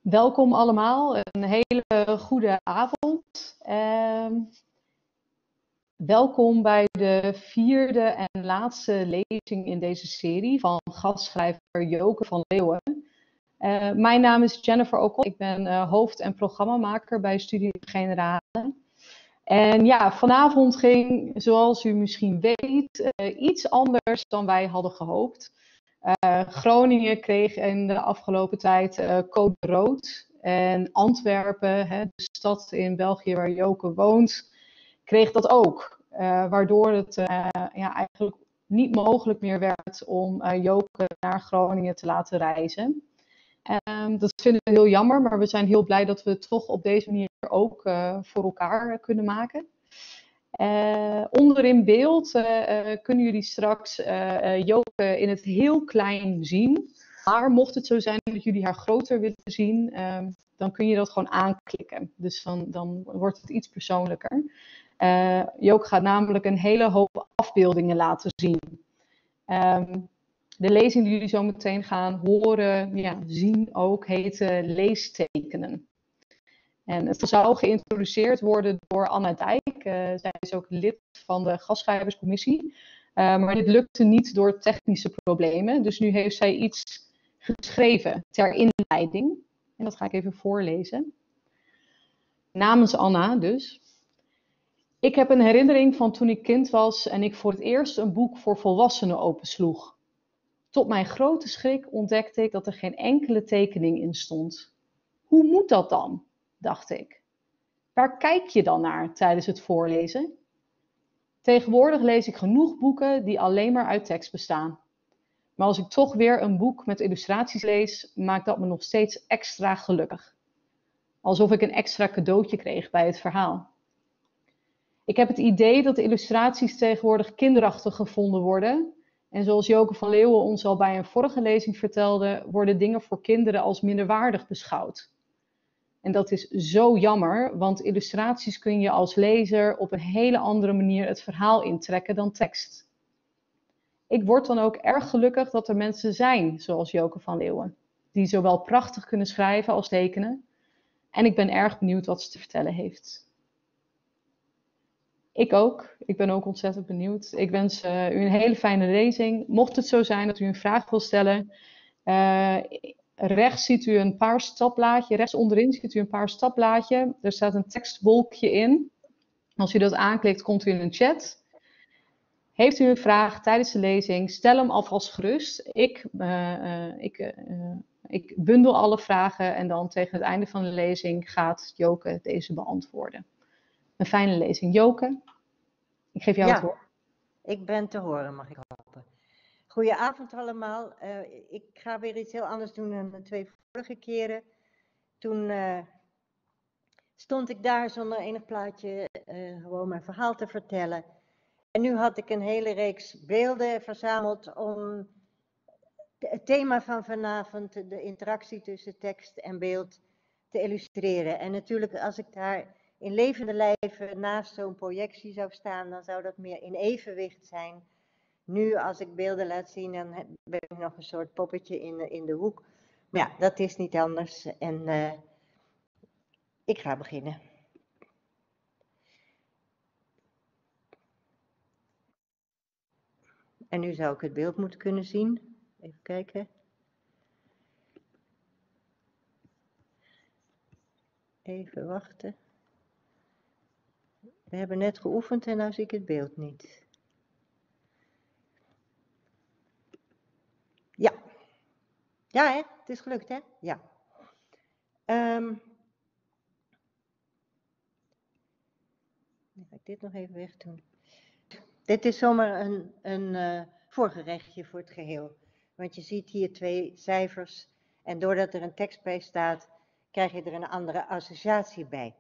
Welkom allemaal, een hele goede avond. Welkom bij de vierde en laatste lezing in deze serie van gastschrijver Joke van Leeuwen. Mijn naam is Jennifer Okkel, ik ben hoofd- en programmamaker bij Studie Generale. En ja, vanavond ging, zoals u misschien weet, iets anders dan wij hadden gehoopt. Groningen kreeg in de afgelopen tijd code rood. En Antwerpen, de stad in België waar Joke woont, kreeg dat ook. Waardoor het eigenlijk niet mogelijk meer werd om Joke naar Groningen te laten reizen. Dat vinden we heel jammer, maar we zijn heel blij dat we het toch op deze manier ook voor elkaar kunnen maken. Onder in beeld kunnen jullie straks Joke in het heel klein zien. Maar mocht het zo zijn dat jullie haar groter willen zien, dan kun je dat gewoon aanklikken. Dus dan wordt het iets persoonlijker. Joke gaat namelijk een hele hoop afbeeldingen laten zien. De lezing die jullie zo meteen gaan horen, zien ook, heet leestekenen. En het zou geïntroduceerd worden door Anna Dijk. Zij is ook lid van de gastschrijverscommissie. Maar dit lukte niet door technische problemen. Dus nu heeft zij iets geschreven ter inleiding. En dat ga ik even voorlezen. Namens Anna dus. Ik heb een herinnering van toen ik kind was en ik voor het eerst een boek voor volwassenen opensloeg. Tot mijn grote schrik ontdekte ik dat er geen enkele tekening in stond. Hoe moet dat dan? Dacht ik. Waar kijk je dan naar tijdens het voorlezen? Tegenwoordig lees ik genoeg boeken die alleen maar uit tekst bestaan. Maar als ik toch weer een boek met illustraties lees, maakt dat me nog steeds extra gelukkig. Alsof ik een extra cadeautje kreeg bij het verhaal. Ik heb het idee dat de illustraties tegenwoordig kinderachtig gevonden worden. En zoals Joke van Leeuwen ons al bij een vorige lezing vertelde, worden dingen voor kinderen als minderwaardig beschouwd. En dat is zo jammer, want illustraties kun je als lezer op een hele andere manier het verhaal intrekken dan tekst. Ik word dan ook erg gelukkig dat er mensen zijn, zoals Joke van Leeuwen, die zowel prachtig kunnen schrijven als tekenen. En ik ben erg benieuwd wat ze te vertellen heeft. Ik ook. Ik ben ook ontzettend benieuwd. Ik wens u een hele fijne lezing. Mocht het zo zijn dat u een vraag wil stellen, rechts ziet u een paars rechts onderin ziet u een paars tabblaadje. Er staat een tekstwolkje in. Als u dat aanklikt, komt u in een chat. Heeft u een vraag tijdens de lezing, stel hem alvast gerust. Ik bundel alle vragen en dan tegen het einde van de lezing gaat Joke deze beantwoorden. Een fijne lezing. Joke, ik geef jou het woord. Ik ben te horen, mag ik hopen. Goedenavond allemaal. Ik ga weer iets heel anders doen dan de twee vorige keren. Toen stond ik daar zonder enig plaatje gewoon mijn verhaal te vertellen. En nu had ik een hele reeks beelden verzameld om het thema van vanavond, de interactie tussen tekst en beeld, te illustreren. En natuurlijk als ik daar in levende lijven naast zo'n projectie zou staan, dan zou dat meer in evenwicht zijn. Nu als ik beelden laat zien, dan ben ik nog een soort poppetje in de hoek. Maar ja, dat is niet anders. En ik ga beginnen. En nu zou ik het beeld moeten kunnen zien. Even kijken. Even wachten. We hebben net geoefend en nu zie ik het beeld niet. Ja. Ja, hè? Het is gelukt, hè? Ja. Dan ga ik dit nog even wegdoen. Dit is zomaar een voorgerechtje voor het geheel. Want je ziet hier twee cijfers. En doordat er een tekst bij staat, krijg je er een andere associatie bij.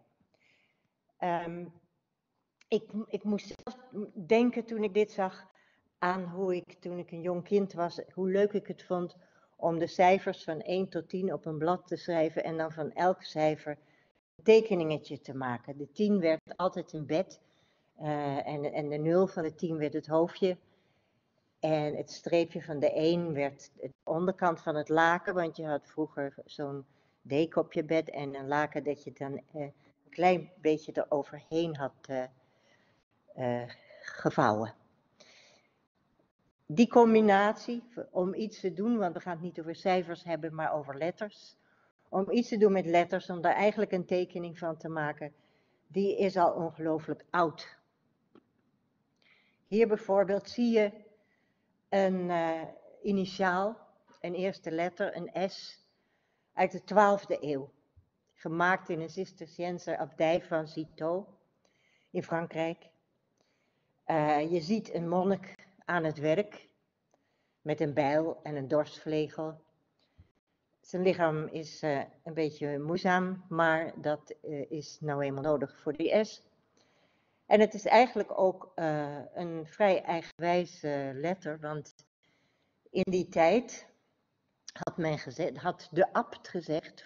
Ik moest zelf denken toen ik dit zag aan hoe ik toen ik een jong kind was, hoe leuk ik het vond om de cijfers van 1 tot 10 op een blad te schrijven en dan van elk cijfer een tekeningetje te maken. De 10 werd altijd een bed en de 0 van de 10 werd het hoofdje. En het streepje van de 1 werd de onderkant van het laken, want je had vroeger zo'n deken op je bed en een laken dat je dan een klein beetje eroverheen had gevouwen. Die combinatie om iets te doen, want we gaan het niet over cijfers hebben, maar over letters. Om iets te doen met letters, om daar eigenlijk een tekening van te maken, die is al ongelooflijk oud. Hier bijvoorbeeld zie je een initiaal, een eerste letter, een S, uit de 12e eeuw. Gemaakt in een Cisterciënser abdij van Citeaux in Frankrijk. Je ziet een monnik aan het werk met een bijl en een dorstvlegel. Zijn lichaam is een beetje moeizaam, maar dat is nou eenmaal nodig voor die S. En het is eigenlijk ook een vrij eigenwijze letter, want in die tijd had de abt gezegd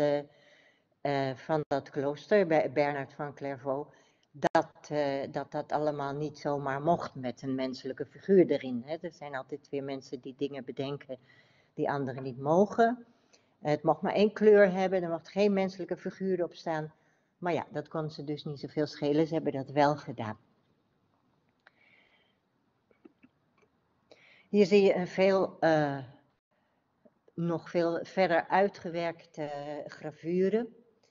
van dat klooster, bij Bernard van Clairvaux, dat allemaal niet zomaar mocht met een menselijke figuur erin. Hè. Er zijn altijd weer mensen die dingen bedenken die anderen niet mogen. Het mocht maar één kleur hebben, er mocht geen menselijke figuur op staan. Maar ja, dat kon ze dus niet zoveel schelen, ze hebben dat wel gedaan. Hier zie je een nog veel verder uitgewerkte gravure.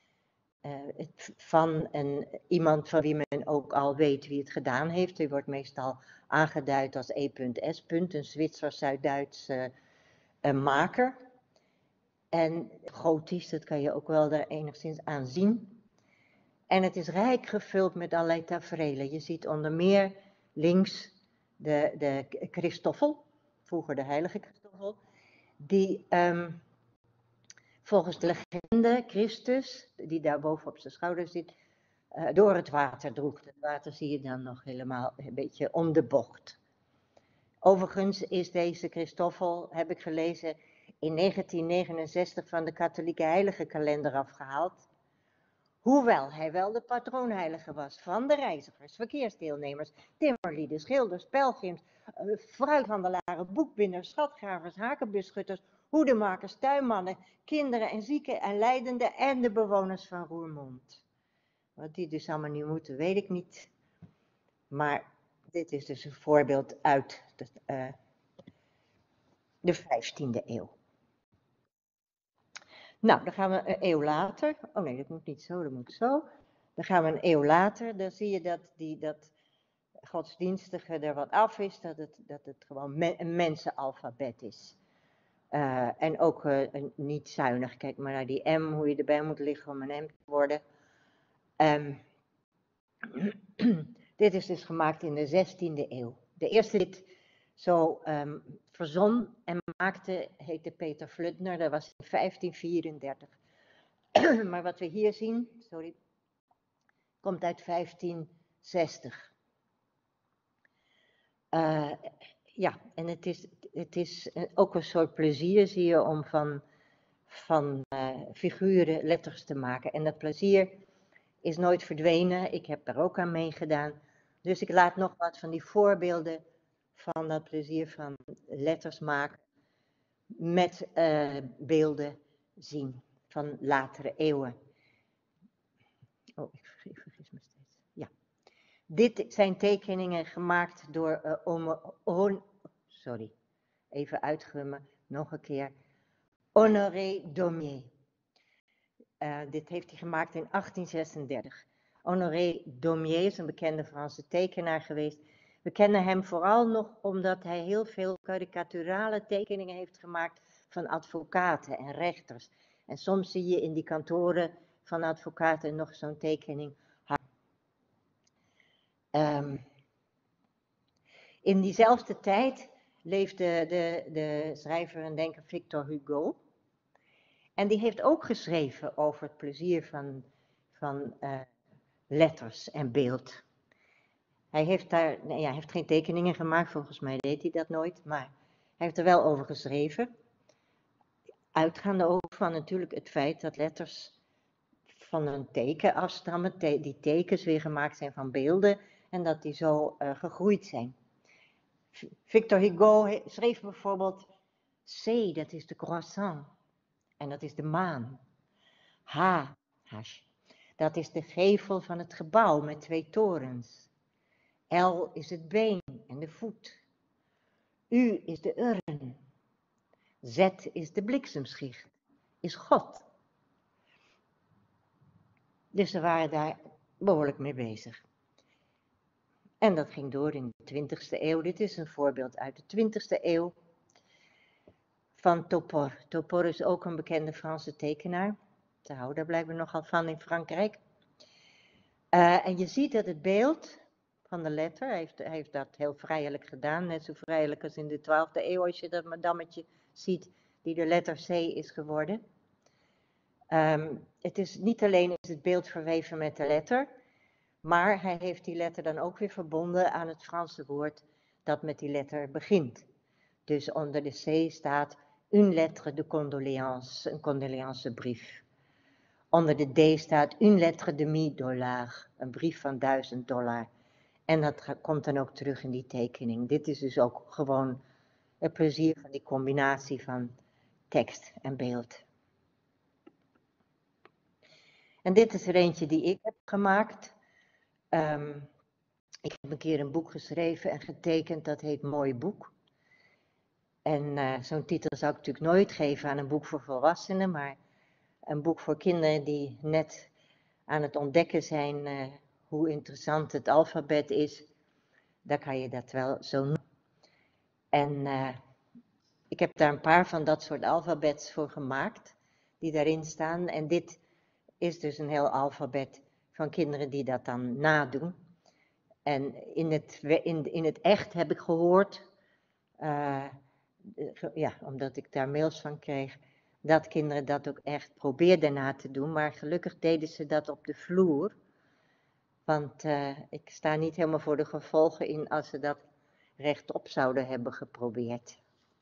Van iemand van wie men ook al weet wie het gedaan heeft. Die wordt meestal aangeduid als E.S. Een Zwitsers-Zuid-Duits maker. En gotisch, dat kan je ook wel daar enigszins aan zien. En het is rijk gevuld met allerlei taferelen. Je ziet onder meer links de Christoffel, vroeger de heilige Christoffel, die volgens de legende Christus, die daar boven op zijn schouder zit, door het water droeg. Het water zie je dan nog helemaal een beetje om de bocht. Overigens is deze Christoffel, heb ik gelezen, in 1969 van de katholieke heiligenkalender afgehaald. Hoewel hij wel de patroonheilige was van de reizigers, verkeersdeelnemers, timmerlieden, schilders, pelgrims, fruithandelaren, boekbinders, schatgravers, hakenbuschutters, hoedemakers, tuinmannen, kinderen en zieken en lijdenden en de bewoners van Roermond. Wat die dus allemaal nu moeten, weet ik niet. Maar dit is dus een voorbeeld uit de 15e eeuw. Nou, dan gaan we een eeuw later. Oh nee, dat moet niet zo, dat moet zo. Dan gaan we een eeuw later. Dan zie je dat godsdienstige er wat af is. Dat het gewoon een mensenalfabet is. En ook niet zuinig. Kijk maar naar die M, hoe je erbij moet liggen om een M te worden. Dit is dus gemaakt in de 16e eeuw. De eerste dit zo verzon en maakte heette Peter Flutner. Dat was in 1534. Maar wat we hier zien, komt uit 1560. Ja, en het is ook een soort plezier, zie je, om van figuren letters te maken. En dat plezier is nooit verdwenen. Ik heb daar ook aan meegedaan. Dus ik laat nog wat van die voorbeelden van dat plezier van letters maken met beelden zien van latere eeuwen. Oh, ik vergis me steeds. Ja. Dit zijn tekeningen gemaakt door even uitgummen, nog een keer. Honoré Daumier. Dit heeft hij gemaakt in 1836. Honoré Daumier is een bekende Franse tekenaar geweest. We kennen hem vooral nog omdat hij heel veel karikaturale tekeningen heeft gemaakt van advocaten en rechters. En soms zie je in die kantoren van advocaten nog zo'n tekening. In diezelfde tijd leefde de schrijver en denker Victor Hugo. En die heeft ook geschreven over het plezier van letters en beeld. Hij heeft geen tekeningen gemaakt, volgens mij deed hij dat nooit, maar hij heeft er wel over geschreven. Uitgaande over van natuurlijk het feit dat letters van een teken afstammen, die tekens weer gemaakt zijn van beelden en dat die zo gegroeid zijn. Victor Hugo schreef bijvoorbeeld C, dat is de croissant en dat is de maan. H, hash. Dat is de gevel van het gebouw met 2 torens. L is het been en de voet. U is de urn. Z is de bliksemschicht. Is God. Dus ze waren daar behoorlijk mee bezig. En dat ging door in de 20e eeuw. Dit is een voorbeeld uit de 20e eeuw van Topor. Topor is ook een bekende Franse tekenaar. Ze houden daar blijkbaar nogal van in Frankrijk. En je ziet dat het beeld van de letter, hij heeft dat heel vrijelijk gedaan, net zo vrijelijk als in de 12e eeuw, als je dat madammetje ziet die de letter C is geworden. Het is niet alleen is het beeld verweven met de letter, maar hij heeft die letter dan ook weer verbonden aan het Franse woord dat met die letter begint. Dus onder de C staat une lettre de condoléance, een condoléancebrief. Onder de D staat une lettre de $1000, een brief van $1000. En dat komt dan ook terug in die tekening. Dit is dus ook gewoon het plezier van die combinatie van tekst en beeld. En dit is er eentje die ik heb gemaakt. Ik heb een keer een boek geschreven en getekend, dat heet Mooi Boek. En zo'n titel zou ik natuurlijk nooit geven aan een boek voor volwassenen, maar een boek voor kinderen die net aan het ontdekken zijn hoe interessant het alfabet is, dan kan je dat wel zo noemen. En ik heb daar een paar van dat soort alfabets voor gemaakt, die daarin staan. En dit is dus een heel alfabet van kinderen die dat dan nadoen. En in het echt heb ik gehoord, ja, omdat ik daar mails van kreeg, dat kinderen dat ook echt probeerden na te doen. Maar gelukkig deden ze dat op de vloer. Want ik sta niet helemaal voor de gevolgen in als ze dat rechtop zouden hebben geprobeerd.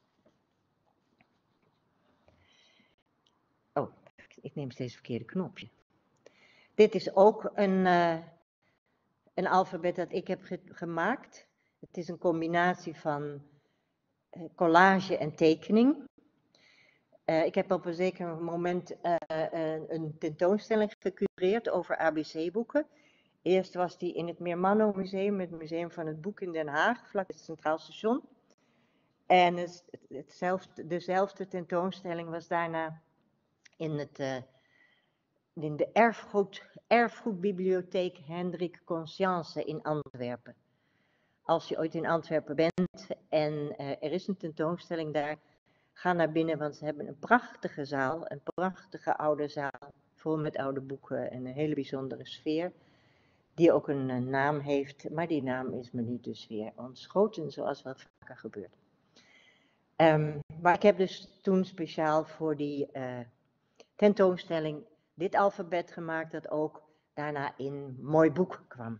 Oh, ik neem steeds het verkeerde knopje. Dit is ook een alfabet dat ik heb gemaakt. Het is een combinatie van collage en tekening. Ik heb op een zeker moment een tentoonstelling gecureerd over ABC-boeken. Eerst was die in het Meermanno Museum, het Museum van het Boek in Den Haag, vlak bij het Centraal Station. En dezelfde tentoonstelling was daarna in de erfgoedbibliotheek Hendrik Conscience in Antwerpen. Als je ooit in Antwerpen bent en er is een tentoonstelling daar, ga naar binnen, want ze hebben een prachtige zaal, een prachtige oude zaal, vol met oude boeken en een hele bijzondere sfeer, die ook een naam heeft, maar die naam is me nu dus weer ontschoten, zoals wat vaker gebeurt. Maar ik heb dus toen speciaal voor die tentoonstelling dit alfabet gemaakt, dat ook daarna in Mooi Boek kwam.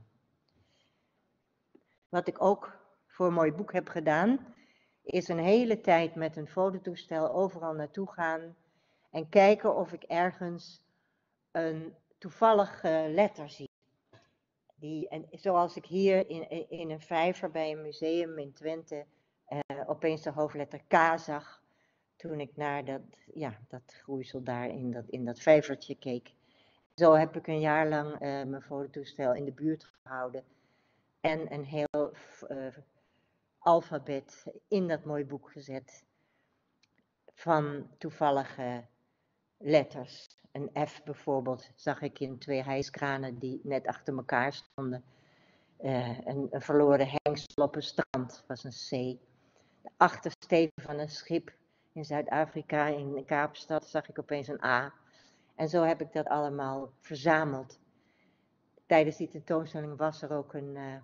Wat ik ook voor Mooi Boek heb gedaan, is een hele tijd met een fototoestel overal naartoe gaan en kijken of ik ergens een toevallige letter zie. En zoals ik hier in een vijver bij een museum in Twente opeens de hoofdletter K zag, toen ik naar dat groeisel daar in dat vijvertje keek. Zo heb ik een jaar lang mijn fototoestel in de buurt gehouden en een heel alfabet in dat Mooi Boek gezet van toevallige letters. Een F bijvoorbeeld zag ik in 2 hijskranen die net achter elkaar stonden. Een verloren hengsel op een strand was een C. De achtersteven van een schip in Zuid-Afrika, in Kaapstad, zag ik opeens een A. En zo heb ik dat allemaal verzameld. Tijdens die tentoonstelling was er ook een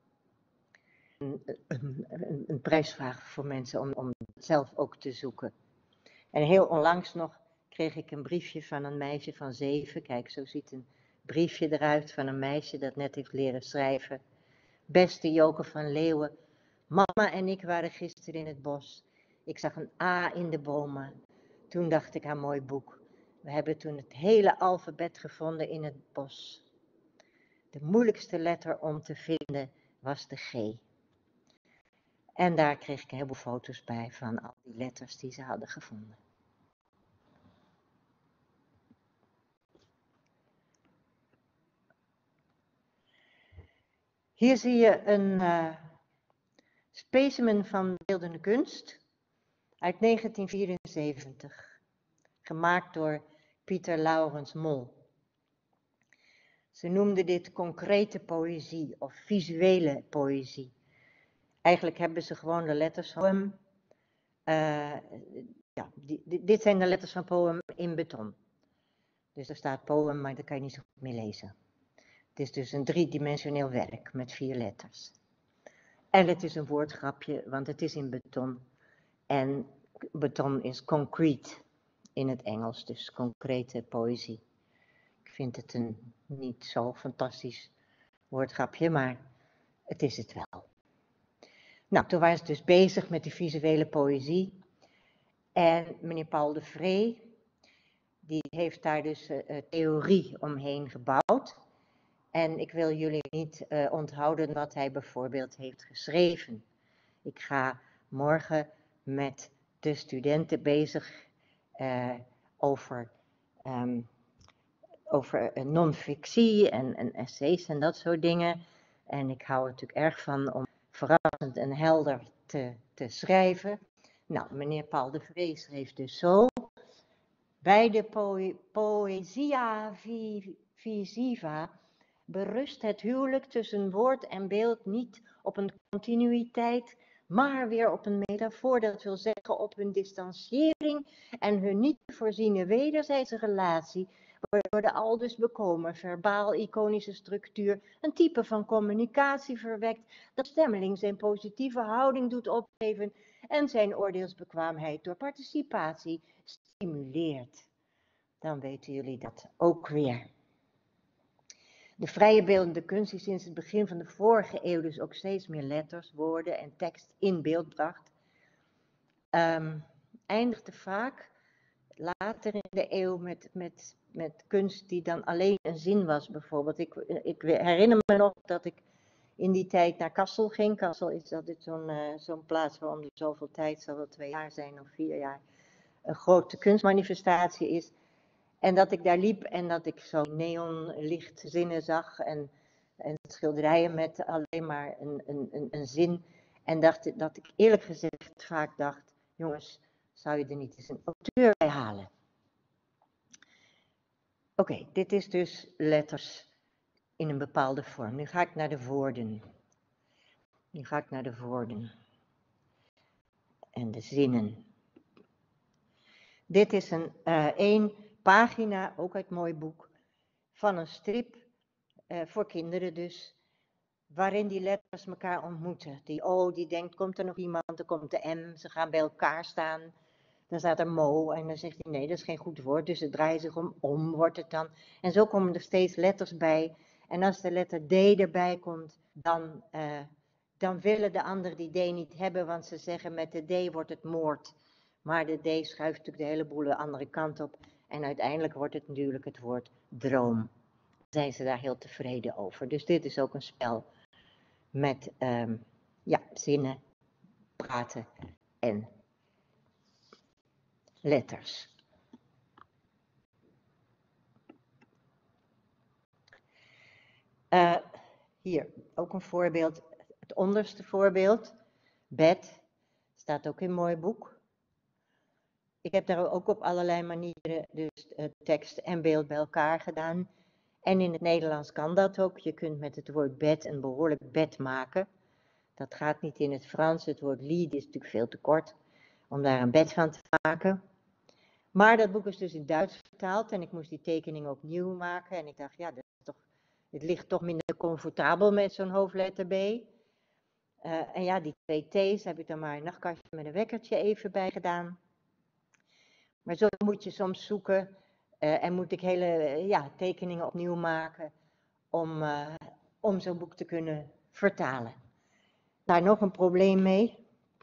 prijsvraag voor mensen om zelf ook te zoeken. En heel onlangs nog kreeg ik een briefje van een meisje van 7. Kijk, zo ziet een briefje eruit van een meisje dat net heeft leren schrijven. Beste Joke van Leeuwen, mama en ik waren gisteren in het bos. Ik zag een A in de bomen. Toen dacht ik aan Mooi Boek. We hebben toen het hele alfabet gevonden in het bos. De moeilijkste letter om te vinden was de G. En daar kreeg ik een heleboel foto's bij van al die letters die ze hadden gevonden. Hier zie je een specimen van beeldende kunst uit 1974, gemaakt door Pieter Laurens Mol. Ze noemden dit concrete poëzie of visuele poëzie. Eigenlijk hebben ze gewoon de letters van poem. Dit zijn de letters van poem in beton. Dus er staat poem, maar daar kan je niet zo goed mee lezen. Het is dus een driedimensioneel werk met 4 letters. En het is een woordgrapje, want het is in beton. En beton is concrete in het Engels, dus concrete poëzie. Ik vind het een niet zo fantastisch woordgrapje, maar het is het wel. Nou, toen waren ze dus bezig met die visuele poëzie. En meneer Paul de Vree, die heeft daar dus theorie omheen gebouwd. En ik wil jullie niet onthouden wat hij bijvoorbeeld heeft geschreven. Ik ga morgen met de studenten bezig over non-fictie en essays en dat soort dingen. En ik hou er natuurlijk erg van om verrassend en helder te schrijven. Nou, meneer Paul de Vree schreef dus zo. Bij de poëzia visiva berust het huwelijk tussen woord en beeld niet op een continuïteit, maar weer op een metafoor, dat wil zeggen op hun distanciering en hun niet voorziene wederzijdse relatie, waardoor de aldus bekomen verbaal-iconische structuur een type van communicatie verwekt, dat stemmeling zijn positieve houding doet opgeven en zijn oordeelsbekwaamheid door participatie stimuleert. Dan weten jullie dat ook weer. De vrije beeldende kunst die sinds het begin van de vorige eeuw dus ook steeds meer letters, woorden en tekst in beeld bracht, eindigde vaak later in de eeuw met kunst die dan alleen een zin was bijvoorbeeld. Ik herinner me nog dat ik in die tijd naar Kassel ging. Kassel is altijd zo'n plaats waar om de zoveel tijd, zal wel 2 jaar zijn of 4 jaar, een grote kunstmanifestatie is. En dat ik daar liep en dat ik zo neonlichtzinnen zag en schilderijen met alleen maar een zin. En dat ik eerlijk gezegd vaak dacht, jongens, zou je er niet eens een auteur bij halen? Oké, dit is dus letters in een bepaalde vorm. Nu ga ik naar de woorden. En de zinnen. Dit is één pagina, ook uit het mooi boek, van een strip, voor kinderen dus, waarin die letters elkaar ontmoeten. Die O, die denkt, komt er nog iemand, dan komt de M, ze gaan bij elkaar staan. Dan staat er Mo en dan zegt hij, nee, dat is geen goed woord, dus het draait zich om wordt het dan. En zo komen er steeds letters bij. En als de letter D erbij komt, dan willen de anderen die D niet hebben, want ze zeggen met de D wordt het moord. Maar de D schuift natuurlijk de hele boel de andere kant op. En uiteindelijk wordt het natuurlijk het woord droom. Dan zijn ze daar heel tevreden over. Dus dit is ook een spel met zinnen, praten en letters. Hier ook een voorbeeld. Het onderste voorbeeld. Bed. Staat ook in een mooi boek. Ik heb daar ook op allerlei manieren dus tekst en beeld bij elkaar gedaan. En in het Nederlands kan dat ook. Je kunt met het woord bed een behoorlijk bed maken. Dat gaat niet in het Frans. Het woord lit is natuurlijk veel te kort om daar een bed van te maken. Maar dat boek is dus in Duits vertaald en ik moest die tekening opnieuw maken. En ik dacht, ja, het ligt toch minder comfortabel met zo'n hoofdletter B. En ja, die 2 T's heb ik dan maar een nachtkastje met een wekkertje even bij gedaan. Maar zo moet je soms zoeken en moet ik hele tekeningen opnieuw maken om zo'n boek te kunnen vertalen. Daar nog een probleem mee.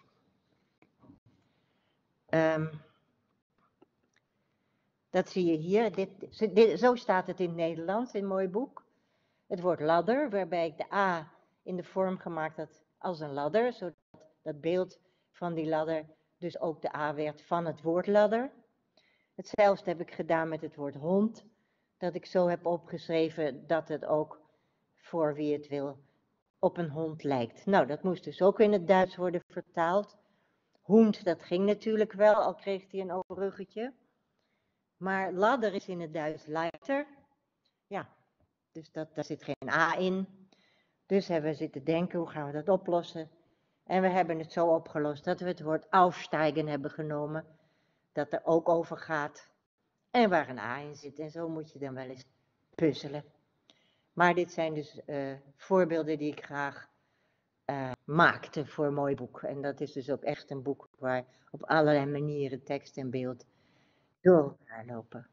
Dat zie je hier. Zo staat het in het Nederlands, in een mooi boek. Het woord ladder, waarbij ik de A in de vorm gemaakt had als een ladder, zodat dat beeld van die ladder dus ook de A werd van het woord ladder. Hetzelfde heb ik gedaan met het woord hond, dat ik zo heb opgeschreven dat het ook, voor wie het wil, op een hond lijkt. Nou, dat moest dus ook in het Duits worden vertaald. Hond, dat ging natuurlijk wel, al kreeg hij een overruggetje. Maar ladder is in het Duits Leiter. Ja, dus daar zit geen A in. Dus hebben we zitten denken, hoe gaan we dat oplossen? En we hebben het zo opgelost dat we het woord aufsteigen hebben genomen. Dat er ook over gaat. En waar een A in zit. En zo moet je dan wel eens puzzelen. Maar dit zijn dus voorbeelden die ik graag maakte voor een mooi boek. En dat is dus ook echt een boek waar op allerlei manieren tekst en beeld door elkaar lopen.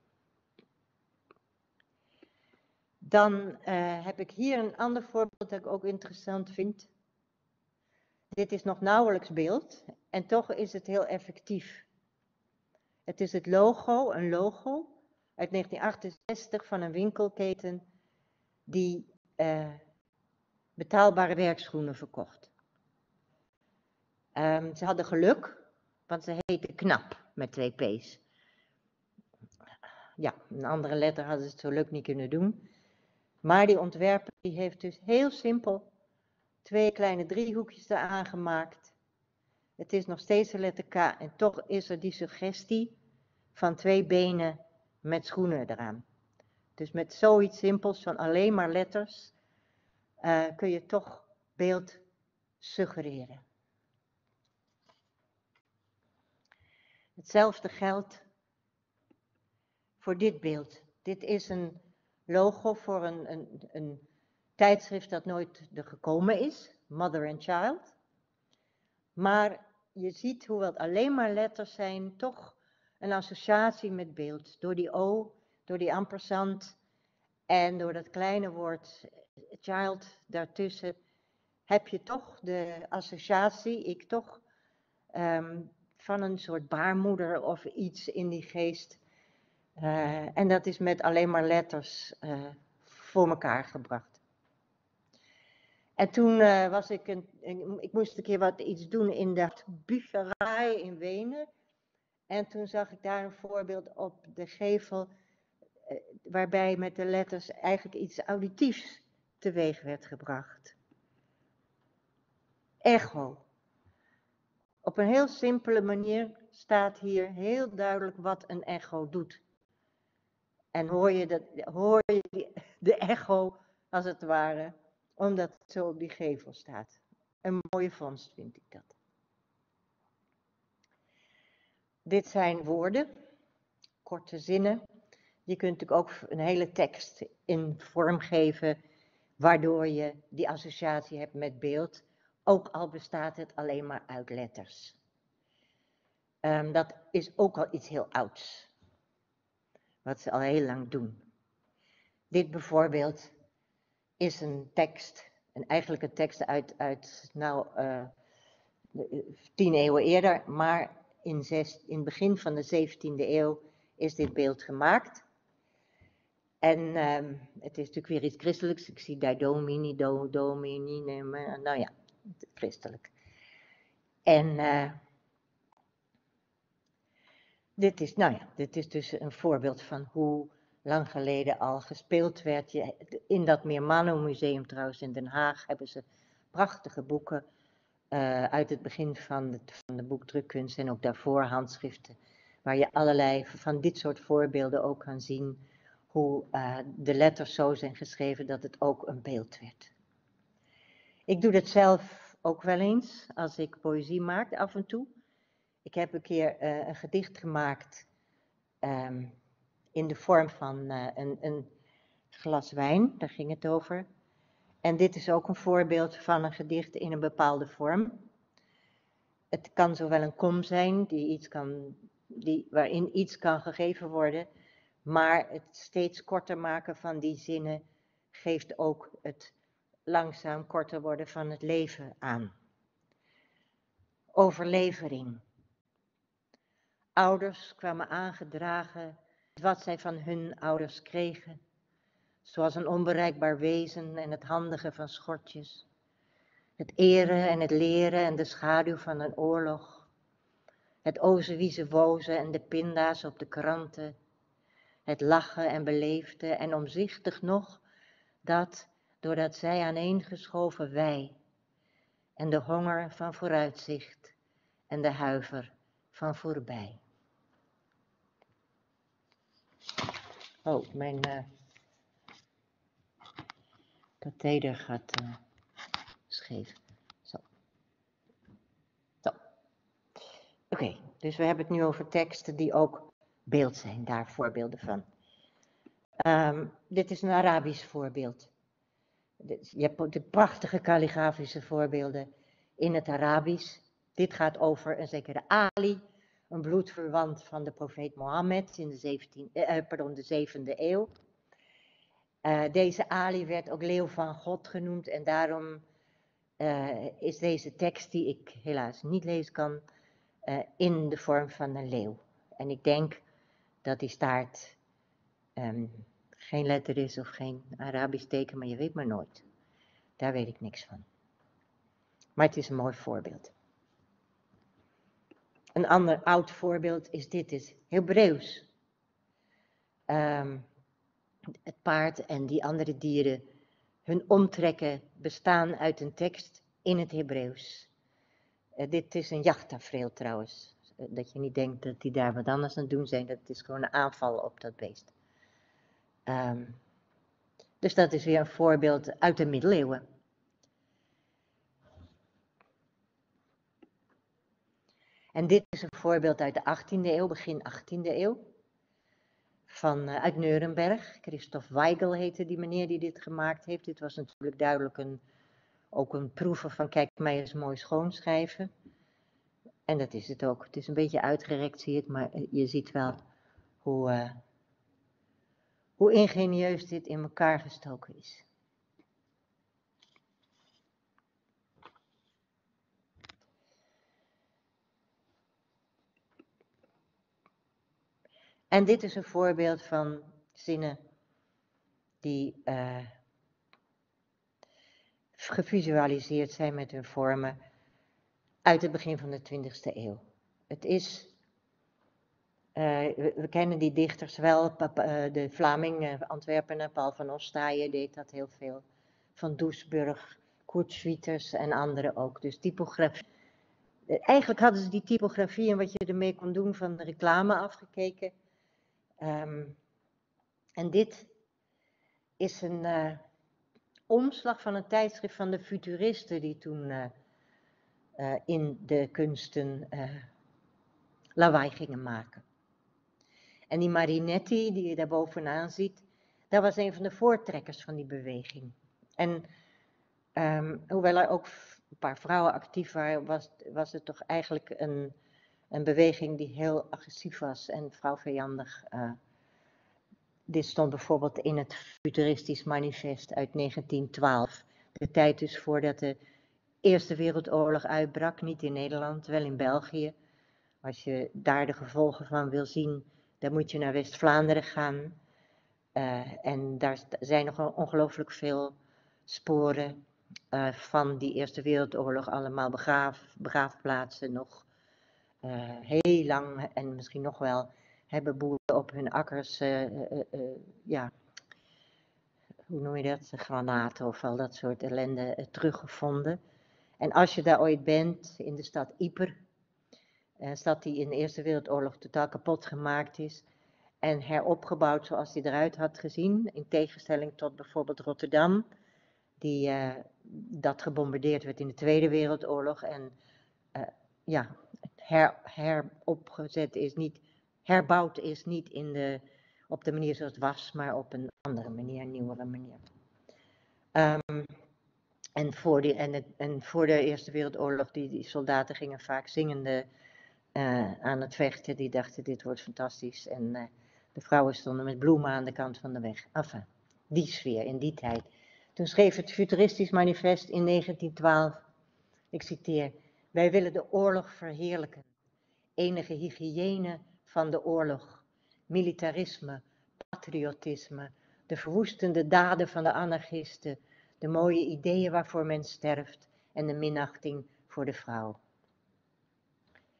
Dan heb ik hier een ander voorbeeld dat ik ook interessant vind. Dit is nog nauwelijks beeld en toch is het heel effectief. Het is het logo, een logo uit 1968 van een winkelketen die betaalbare werkschoenen verkocht. Ze hadden geluk, want ze heette Knap met 2 P's. Ja, een andere letter hadden ze het zo leuk niet kunnen doen. Maar die ontwerper die heeft dus heel simpel 2 kleine driehoekjes eraan gemaakt. Het is nog steeds de letter K en toch is er die suggestie van 2 benen met schoenen eraan. Dus met zoiets simpels van alleen maar letters kun je toch beeld suggereren. Hetzelfde geldt voor dit beeld. Dit is een logo voor een tijdschrift dat nooit er gekomen is, Mother and Child. Maar je ziet, hoewel het alleen maar letters zijn, toch een associatie met beeld. Door die O, door die ampersand en door dat kleine woord child daartussen heb je toch de associatie, ik toch, van een soort baarmoeder of iets in die geest. En dat is met alleen maar letters voor elkaar gebracht. En toen ik moest een keer iets doen in de Bücherei in Wenen. En toen zag ik daar een voorbeeld op de gevel, waarbij met de letters eigenlijk iets auditiefs teweeg werd gebracht. Echo. Op een heel simpele manier staat hier heel duidelijk wat een echo doet. En hoor je de echo, als het ware, omdat het zo op die gevel staat. Een mooie vondst vind ik dat. Dit zijn woorden, korte zinnen. Je kunt natuurlijk ook een hele tekst in vorm geven, waardoor je die associatie hebt met beeld, ook al bestaat het alleen maar uit letters. Dat is ook al iets heel ouds, wat ze al heel lang doen. Dit bijvoorbeeld is een tekst, eigenlijk een tekst uit 10 eeuwen eerder, maar in het begin van de 17e eeuw is dit beeld gemaakt. En het is natuurlijk weer iets christelijks. Ik zie daar domini, domini, nou ja, christelijk. En dit is dus een voorbeeld van hoe lang geleden al gespeeld werd. In dat Meermanno Museum trouwens in Den Haag hebben ze prachtige boeken uit het begin van de boekdrukkunst en ook daarvoor handschriften, waar je allerlei van dit soort voorbeelden ook kan zien, hoe de letters zo zijn geschreven dat het ook een beeld werd. Ik doe dat zelf ook wel eens als ik poëzie maak, af en toe. Ik heb een keer een gedicht gemaakt in de vorm van een glas wijn, daar ging het over. En dit is ook een voorbeeld van een gedicht in een bepaalde vorm. Het kan zowel een kom zijn, waarin iets kan gegeven worden, maar het steeds korter maken van die zinnen geeft ook het langzaam korter worden van het leven aan. Overlevering. Ouders kwamen aangedragen wat zij van hun ouders kregen, zoals een onbereikbaar wezen en het handigen van schortjes, het eren en het leren en de schaduw van een oorlog, het ozewieze wozen en de pinda's op de kranten, het lachen en beleefde en omzichtig nog dat doordat zij aaneengeschoven wij, en de honger van vooruitzicht en de huiver van voorbij. Oh, mijn katheder gaat scheef. Zo. Oké, dus we hebben het nu over teksten die ook beeld zijn, daar voorbeelden van. Dit is een Arabisch voorbeeld. Je hebt de prachtige kalligrafische voorbeelden in het Arabisch. Dit gaat over een zekere Ali, een bloedverwant van de profeet Mohammed in de 7e eeuw. Deze Ali werd ook leeuw van God genoemd en daarom is deze tekst, die ik helaas niet lezen kan, in de vorm van een leeuw. En ik denk dat die staart geen letter is of geen Arabisch teken, maar je weet maar nooit. Daar weet ik niks van. Maar het is een mooi voorbeeld. Een ander oud voorbeeld is dit, is Hebreeuws. Het paard en die andere dieren, hun omtrekken bestaan uit een tekst in het Hebreeuws. Dit is een jachttafereel trouwens. Dat je niet denkt dat die daar wat anders aan het doen zijn. Dat is gewoon een aanval op dat beest. Dus dat is weer een voorbeeld uit de middeleeuwen. En dit is een voorbeeld uit de 18e eeuw, begin 18e eeuw. Uit Nuremberg. Christoph Weigel heette die meneer die dit gemaakt heeft. Dit was natuurlijk duidelijk ook een proeven van kijk mij eens mooi schoonschrijven. En dat is het ook. Het is een beetje uitgerekt, zie je het, maar je ziet wel hoe ingenieus dit in elkaar gestoken is. En dit is een voorbeeld van zinnen die gevisualiseerd zijn met hun vormen uit het begin van de 20e eeuw. Het is, we kennen die dichters wel, de Vlaming, Antwerpenaar, Paul van Ostaaien deed dat heel veel. Van Doesburg, Kurt Schwitters en anderen ook. Dus typografie. Eigenlijk hadden ze die typografie en wat je ermee kon doen van de reclame afgekeken. En dit is een omslag van een tijdschrift van de futuristen die toen in de kunsten lawaai gingen maken. En die Marinetti, die je daar bovenaan ziet, dat was een van de voortrekkers van die beweging. En hoewel er ook een paar vrouwen actief waren, was het toch eigenlijk een beweging die heel agressief was en vrouwvijandig. Dit stond bijvoorbeeld in het Futuristisch Manifest uit 1912. De tijd dus voordat de Eerste Wereldoorlog uitbrak, niet in Nederland, wel in België. Als je daar de gevolgen van wil zien, dan moet je naar West-Vlaanderen gaan. En daar zijn nog ongelooflijk veel sporen van die Eerste Wereldoorlog, allemaal begraafplaatsen nog heel lang en misschien nog wel hebben boeren op hun akkers, hoe noem je dat, granaten of al dat soort ellende teruggevonden. En als je daar ooit bent, in de stad Yper, een stad die in de Eerste Wereldoorlog totaal kapot gemaakt is en heropgebouwd zoals die eruit had gezien, in tegenstelling tot bijvoorbeeld Rotterdam, dat gebombardeerd werd in de Tweede Wereldoorlog en heropgezet is niet, herbouwd is niet op de manier zoals het was, maar op een andere manier, een nieuwere manier. En voor de Eerste Wereldoorlog, die soldaten gingen vaak zingende aan het vechten, die dachten dit wordt fantastisch. En de vrouwen stonden met bloemen aan de kant van de weg. Enfin, die sfeer in die tijd. Toen schreef het Futuristisch Manifest in 1912, ik citeer, wij willen de oorlog verheerlijken. Enige hygiëne van de oorlog, militarisme, patriotisme, de verwoestende daden van de anarchisten, de mooie ideeën waarvoor men sterft en de minachting voor de vrouw.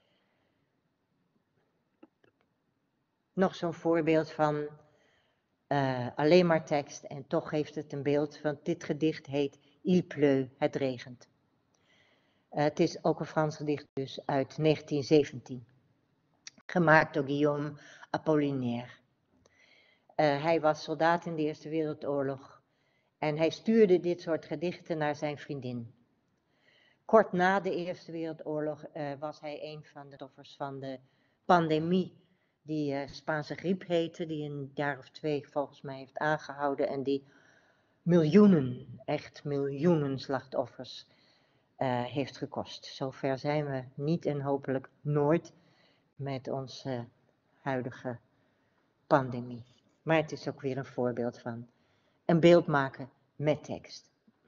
Nog zo'n voorbeeld van alleen maar tekst en toch heeft het een beeld, want dit gedicht heet Il pleut, het regent. Het is ook een Frans gedicht dus uit 1917, gemaakt door Guillaume Apollinaire. Hij was soldaat in de Eerste Wereldoorlog en hij stuurde dit soort gedichten naar zijn vriendin. Kort na de Eerste Wereldoorlog was hij een van de slachtoffers van de pandemie die Spaanse griep heette, die een jaar of 2 volgens mij heeft aangehouden en die miljoenen, echt miljoenen slachtoffers heeft gekost. Zover zijn we niet en hopelijk nooit met onze huidige pandemie. Maar het is ook weer een voorbeeld van een beeld maken met tekst.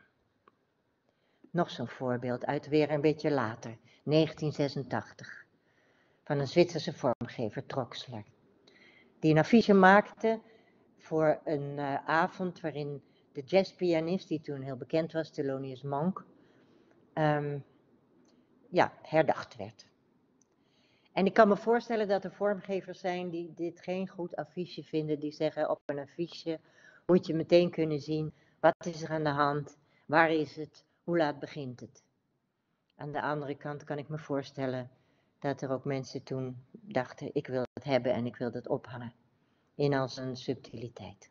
Nog zo'n voorbeeld uit weer een beetje later, 1986, van een Zwitserse vormgever, Troxler, die een affiche maakte voor een avond waarin de jazzpianist, die toen heel bekend was, Thelonious Monk, herdacht werd. En ik kan me voorstellen dat er vormgevers zijn die dit geen goed affiche vinden, die zeggen op een affiche moet je meteen kunnen zien, wat is er aan de hand, waar is het, hoe laat begint het. Aan de andere kant kan ik me voorstellen dat er ook mensen toen dachten, ik wil het hebben en ik wil het ophangen, in al zijn subtiliteit.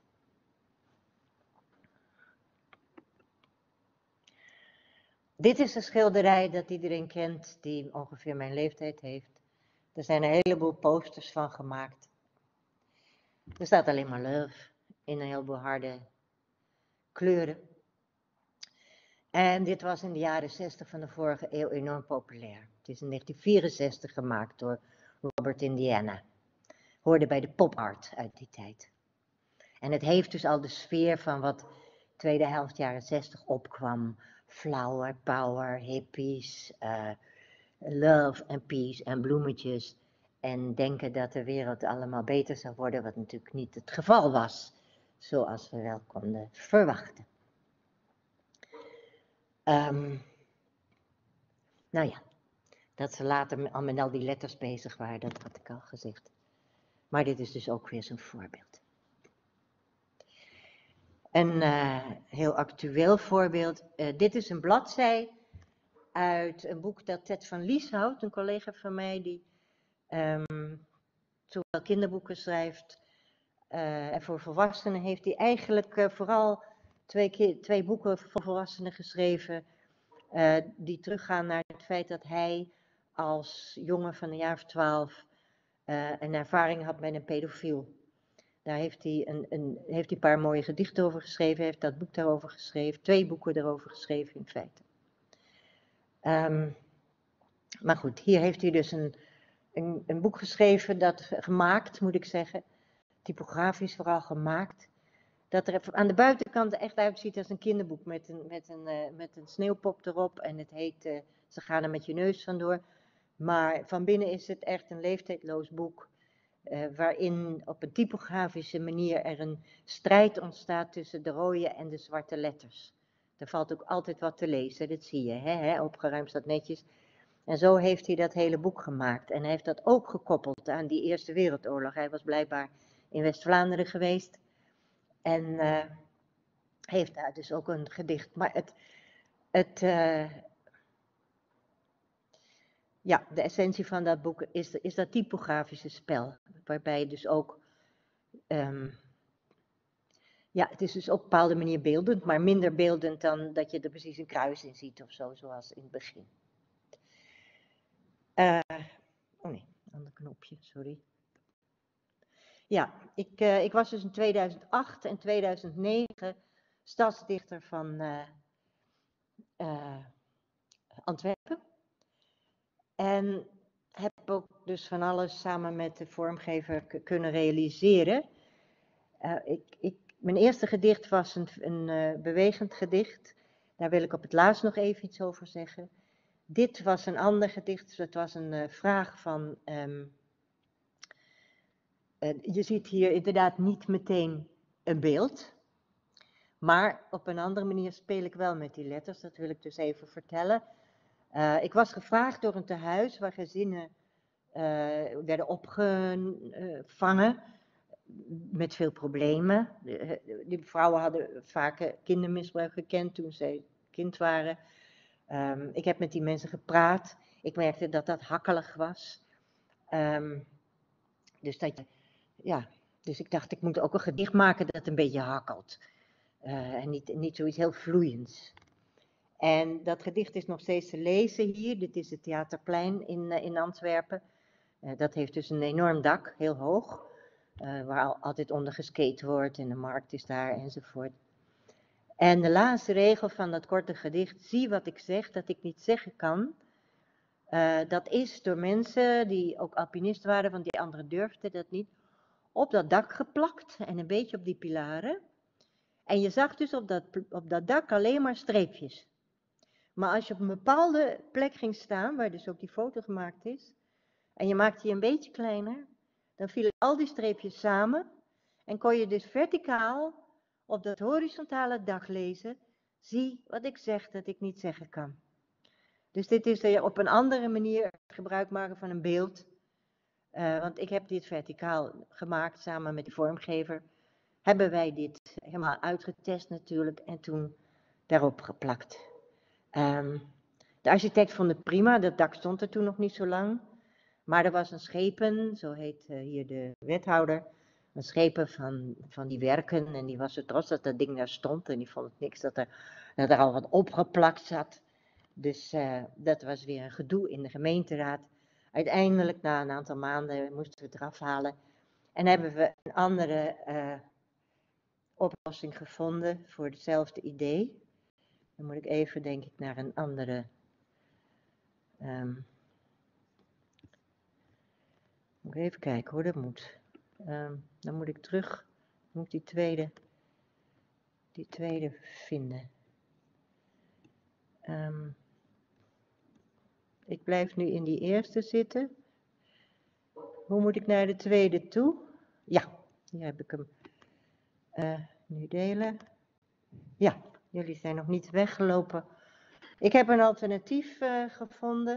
Dit is een schilderij dat iedereen kent die ongeveer mijn leeftijd heeft. Er zijn een heleboel posters van gemaakt. Er staat alleen maar love in een heleboel harde kleuren. En dit was in de jaren 60 van de vorige eeuw enorm populair. Het is in 1964 gemaakt door Robert Indiana. Hoorde bij de pop art uit die tijd. En het heeft dus al de sfeer van wat tweede helft jaren 60 opkwam. Flower, power, hippies, love en peace en bloemetjes. En denken dat de wereld allemaal beter zou worden, wat natuurlijk niet het geval was. Zoals we wel konden verwachten. Nou ja, dat ze later al met al die letters bezig waren, dat had ik al gezegd. Maar dit is dus ook weer zo'n voorbeeld. Een heel actueel voorbeeld. Dit is een bladzij uit een boek dat Ted van Lieshout, een collega van mij, die zowel kinderboeken schrijft en voor volwassenen heeft, die eigenlijk vooral twee boeken voor volwassenen geschreven, die teruggaan naar het feit dat hij als jongen van een jaar of 12 een ervaring had met een pedofiel. Daar heeft hij een paar mooie gedichten over geschreven, heeft dat boek daarover geschreven, 2 boeken daarover geschreven in feite. Maar goed, hier heeft hij dus een boek geschreven, gemaakt moet ik zeggen, typografisch vooral gemaakt, dat er aan de buitenkant echt uitziet als een kinderboek met een sneeuwpop erop en het heet Ze gaan er met je neus vandoor. Maar van binnen is het echt een leeftijdloos boek, waarin op een typografische manier er een strijd ontstaat tussen de rode en de zwarte letters. Er valt ook altijd wat te lezen, dat zie je, hè? Opgeruimd staat netjes. En zo heeft hij dat hele boek gemaakt. En hij heeft dat ook gekoppeld aan die Eerste Wereldoorlog. Hij was blijkbaar in West-Vlaanderen geweest. En heeft daar dus ook een gedicht. Maar de essentie van dat boek is dat typografische spel. Waarbij dus ook, het is dus op een bepaalde manier beeldend, maar minder beeldend dan dat je er precies een kruis in ziet of zo, zoals in het begin. Ander knopje, sorry. Ja, ik was dus in 2008 en 2009 stadsdichter van Antwerpen. En heb ook dus van alles samen met de vormgever kunnen realiseren. Mijn eerste gedicht was een bewegend gedicht. Daar wil ik op het laatst nog even iets over zeggen. Dit was een ander gedicht. Het was een vraag van... je ziet hier inderdaad niet meteen een beeld. Maar op een andere manier speel ik wel met die letters. Dat wil ik dus even vertellen. Ik was gevraagd door een tehuis waar gezinnen werden opgevangen. met veel problemen. Die vrouwen hadden vaak kindermisbruik gekend toen zij kind waren. Ik heb met die mensen gepraat. Ik merkte dat dat hakkelig was. Dus ik dacht, ik moet ook een gedicht maken dat een beetje hakkelt. En niet zoiets heel vloeiends. En dat gedicht is nog steeds te lezen hier. Dit is het Theaterplein in Antwerpen. Dat heeft dus een enorm dak, heel hoog. Waar altijd onder geskate wordt en de markt is daar enzovoort. En de laatste regel van dat korte gedicht, zie wat ik zeg, dat ik niet zeggen kan. Dat is door mensen die ook alpinist waren, want die anderen durfden dat niet, op dat dak geplakt en een beetje op die pilaren. En je zag dus op dat dak alleen maar streepjes. Maar als je op een bepaalde plek ging staan, waar dus ook die foto gemaakt is, en je maakte die een beetje kleiner, dan vielen al die streepjes samen en kon je dus verticaal op dat horizontale dak lezen, zie wat ik zeg dat ik niet zeggen kan. Dus dit is op een andere manier gebruik maken van een beeld. Want ik heb dit verticaal gemaakt samen met de vormgever. Hebben wij dit helemaal uitgetest natuurlijk en toen daarop geplakt. De architect vond het prima, dat dak stond er toen nog niet zo lang. Maar er was een schepen, zo heet hier de wethouder, een schepen van die werken. En die was zo trots dat dat ding daar stond en die vond het niks dat er al wat opgeplakt zat. Dus dat was weer een gedoe in de gemeenteraad. Uiteindelijk, na een aantal maanden, moesten we het eraf halen. En hebben we een andere oplossing gevonden voor hetzelfde idee. Dan moet ik even, denk ik, naar een andere. Moet ik even kijken hoor, dat moet. Dan moet ik terug. Moet ik die tweede vinden. Ik blijf nu in die eerste zitten. Hoe moet ik naar de tweede toe? Ja, hier heb ik hem. Nu delen. Ja, jullie zijn nog niet weggelopen. Ik heb een alternatief gevonden.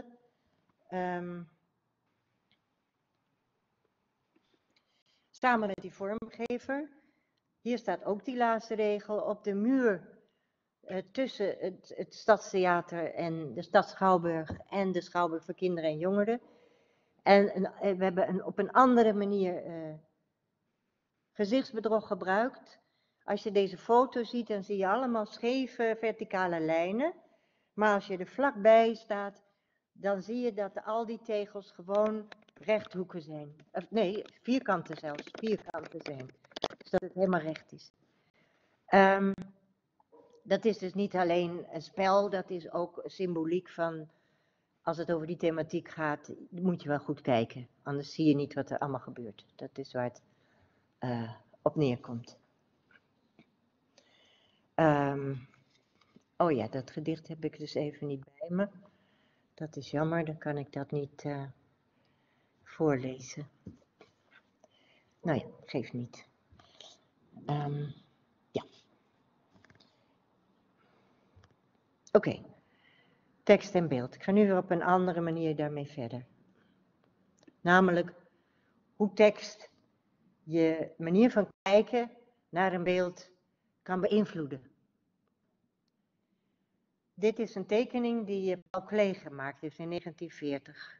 Samen met die vormgever. Hier staat ook die laatste regel. Op de muur tussen het Stadstheater en de Stad Schouwburg en de Schouwburg voor kinderen en jongeren. En we hebben op een andere manier gezichtsbedrog gebruikt. Als je deze foto ziet, dan zie je allemaal scheve verticale lijnen. Maar als je er vlakbij staat, dan zie je dat al die tegels gewoon rechthoeken zijn. Nee, vierkanten zelfs, vierkanten zijn. Dus dat het helemaal recht is. Dat is dus niet alleen een spel, dat is ook symboliek van, als het over die thematiek gaat, moet je wel goed kijken. Anders zie je niet wat er allemaal gebeurt. Dat is waar het op neerkomt. Oh ja, dat gedicht heb ik dus even niet bij me. Dat is jammer, dan kan ik dat niet voorlezen. Nou ja, geeft niet. Ja. Oké. Tekst en beeld. Ik ga nu weer op een andere manier daarmee verder. Namelijk hoe tekst je manier van kijken naar een beeld kan beïnvloeden. Dit is een tekening die Paul Klee gemaakt heeft in 1940.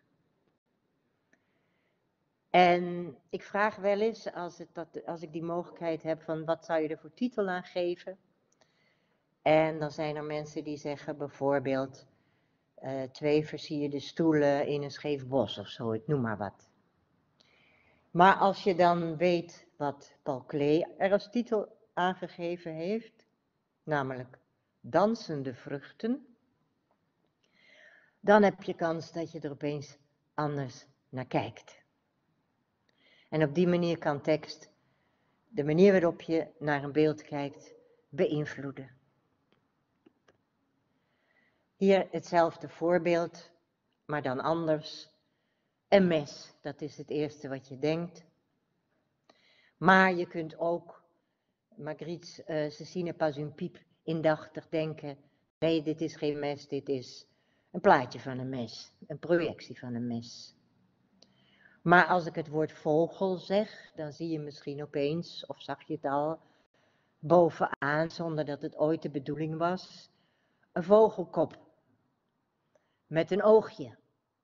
En ik vraag wel eens, als ik die mogelijkheid heb, van wat zou je er voor titel aan geven? En dan zijn er mensen die zeggen bijvoorbeeld 2 versierde stoelen in een scheef bos of zo, ik noem maar wat. Maar als je dan weet wat Paul Klee er als titel aangegeven heeft, namelijk dansende vruchten, dan heb je kans dat je er opeens anders naar kijkt. En op die manier kan tekst de manier waarop je naar een beeld kijkt beïnvloeden. Hier hetzelfde voorbeeld, maar dan anders. Een mes, dat is het eerste wat je denkt. Maar je kunt ook Magritte, ceci n'est pas une pipe, indachtig denken. Nee, dit is geen mes, dit is een plaatje van een mes. Een projectie van een mes. Maar als ik het woord vogel zeg, dan zie je misschien opeens, of zag je het al, bovenaan, zonder dat het ooit de bedoeling was, een vogelkop met een oogje.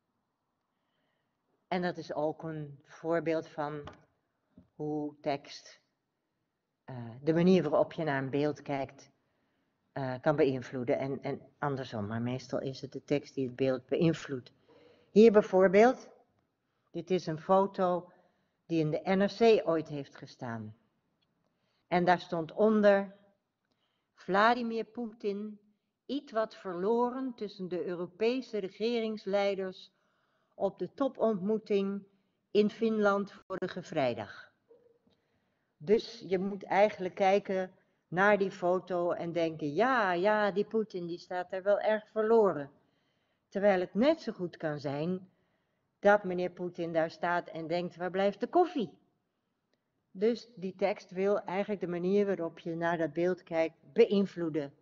En dat is ook een voorbeeld van hoe tekst, de manier waarop je naar een beeld kijkt, kan beïnvloeden. En andersom, maar meestal is het de tekst die het beeld beïnvloedt. Hier bijvoorbeeld, dit is een foto die in de NRC ooit heeft gestaan. En daar stond onder: Vladimir Poetin, iets wat verloren tussen de Europese regeringsleiders op de topontmoeting in Finland vorige vrijdag. Dus je moet eigenlijk kijken naar die foto en denken, ja, die Poetin die staat daar wel erg verloren. Terwijl het net zo goed kan zijn dat meneer Poetin daar staat en denkt, waar blijft de koffie? Dus die tekst wil eigenlijk de manier waarop je naar dat beeld kijkt beïnvloeden.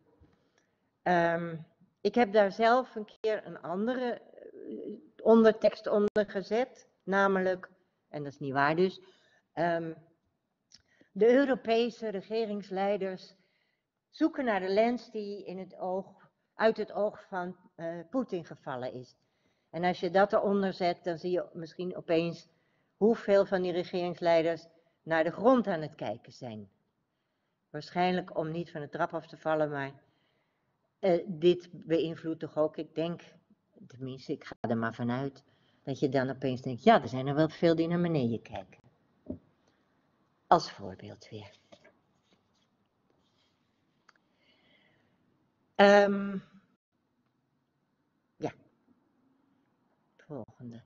Ik heb daar zelf een keer een andere ondertekst onder gezet, namelijk, en dat is niet waar dus, de Europese regeringsleiders zoeken naar de lens die uit het oog van Poetin gevallen is. En als je dat eronder zet, dan zie je misschien opeens hoeveel van die regeringsleiders naar de grond aan het kijken zijn. Waarschijnlijk om niet van de trap af te vallen, maar dit beïnvloedt toch ook, ik denk, tenminste ik ga er maar vanuit, dat je dan opeens denkt, ja, er zijn er wel veel die naar beneden kijken. Als voorbeeld weer. Ja, volgende.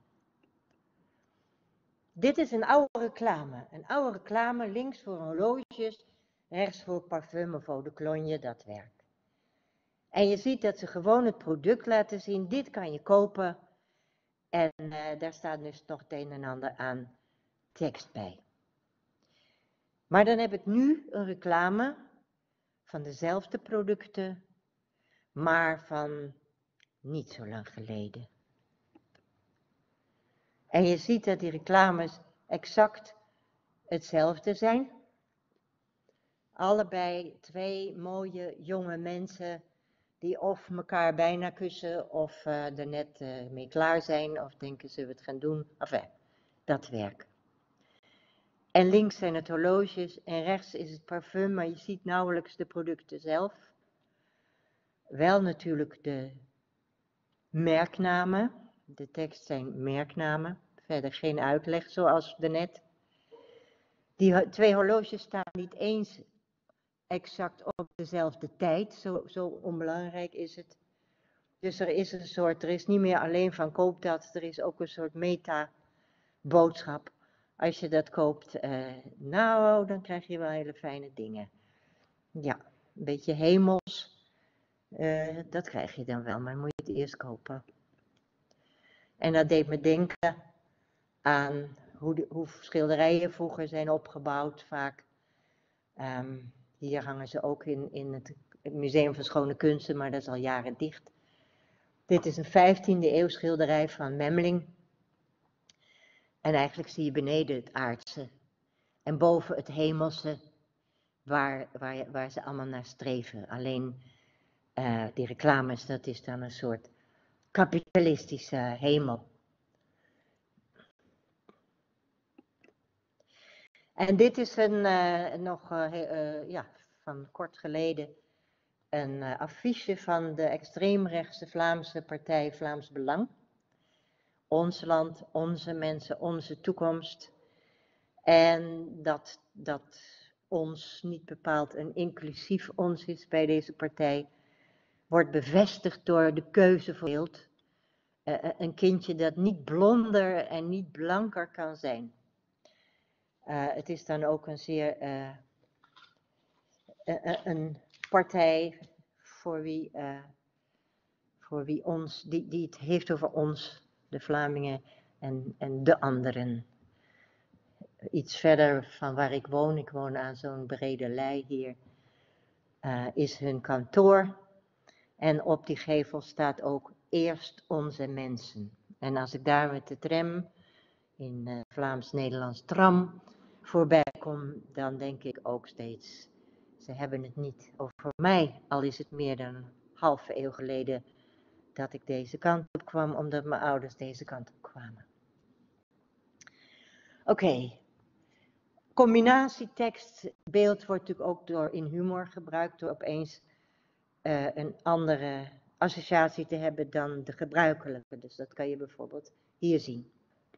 Dit is een oude reclame. Een oude reclame, links voor horloges, rechts voor parfum of eau de cologne, dat werkt. En je ziet dat ze gewoon het product laten zien, dit kan je kopen. En daar staat dus nog het een en ander aan tekst bij. Maar dan heb ik nu een reclame van dezelfde producten, maar van niet zo lang geleden. En je ziet dat die reclames exact hetzelfde zijn. Allebei twee mooie jonge mensen die of elkaar bijna kussen of er net mee klaar zijn of denken ze we het gaan doen. Enfin, dat werk. En links zijn het horloges en rechts is het parfum, maar je ziet nauwelijks de producten zelf. Wel natuurlijk de merknamen. De tekst zijn merknamen. Verder geen uitleg zoals daarnet. Die twee horloges staan niet eens exact op dezelfde tijd. Zo onbelangrijk is het. Dus er is niet meer alleen van koop dat. Er is ook een soort meta-boodschap. Als je dat koopt, nou, dan krijg je wel hele fijne dingen. Ja, een beetje hemels. Dat krijg je dan wel, maar moet je het eerst kopen. En dat deed me denken aan hoe schilderijen vroeger zijn opgebouwd vaak. Hier hangen ze ook in het Museum van Schone Kunsten, maar dat is al jaren dicht. Dit is een 15e eeuw schilderij van Memling. En eigenlijk zie je beneden het aardse en boven het hemelse, waar ze allemaal naar streven. Alleen die reclames, dat is dan een soort kapitalistische hemel. En dit is van kort geleden een affiche van de extreemrechtse Vlaamse partij Vlaams Belang. Ons land, onze mensen, onze toekomst. En dat ons niet bepaald een inclusief ons is bij deze partij, wordt bevestigd door de keuze voor beeld. Een kindje dat niet blonder en niet blanker kan zijn. Het is dan ook een zeer een partij voor wie ons, die het heeft over ons, de Vlamingen en de anderen. Iets verder van waar ik woon aan zo'n brede lei hier, is hun kantoor. En op die gevel staat ook eerst onze mensen. En als ik daar met de tram in Vlaams-Nederlands tram voorbij kom, dan denk ik ook steeds, ze hebben het niet over mij, al is het meer dan een halve eeuw geleden dat ik deze kant op kwam, omdat mijn ouders deze kant op kwamen. Oké. Combinatie tekst-beeld wordt natuurlijk ook in humor gebruikt, door opeens een andere associatie te hebben dan de gebruikelijke. Dus dat kan je bijvoorbeeld hier zien.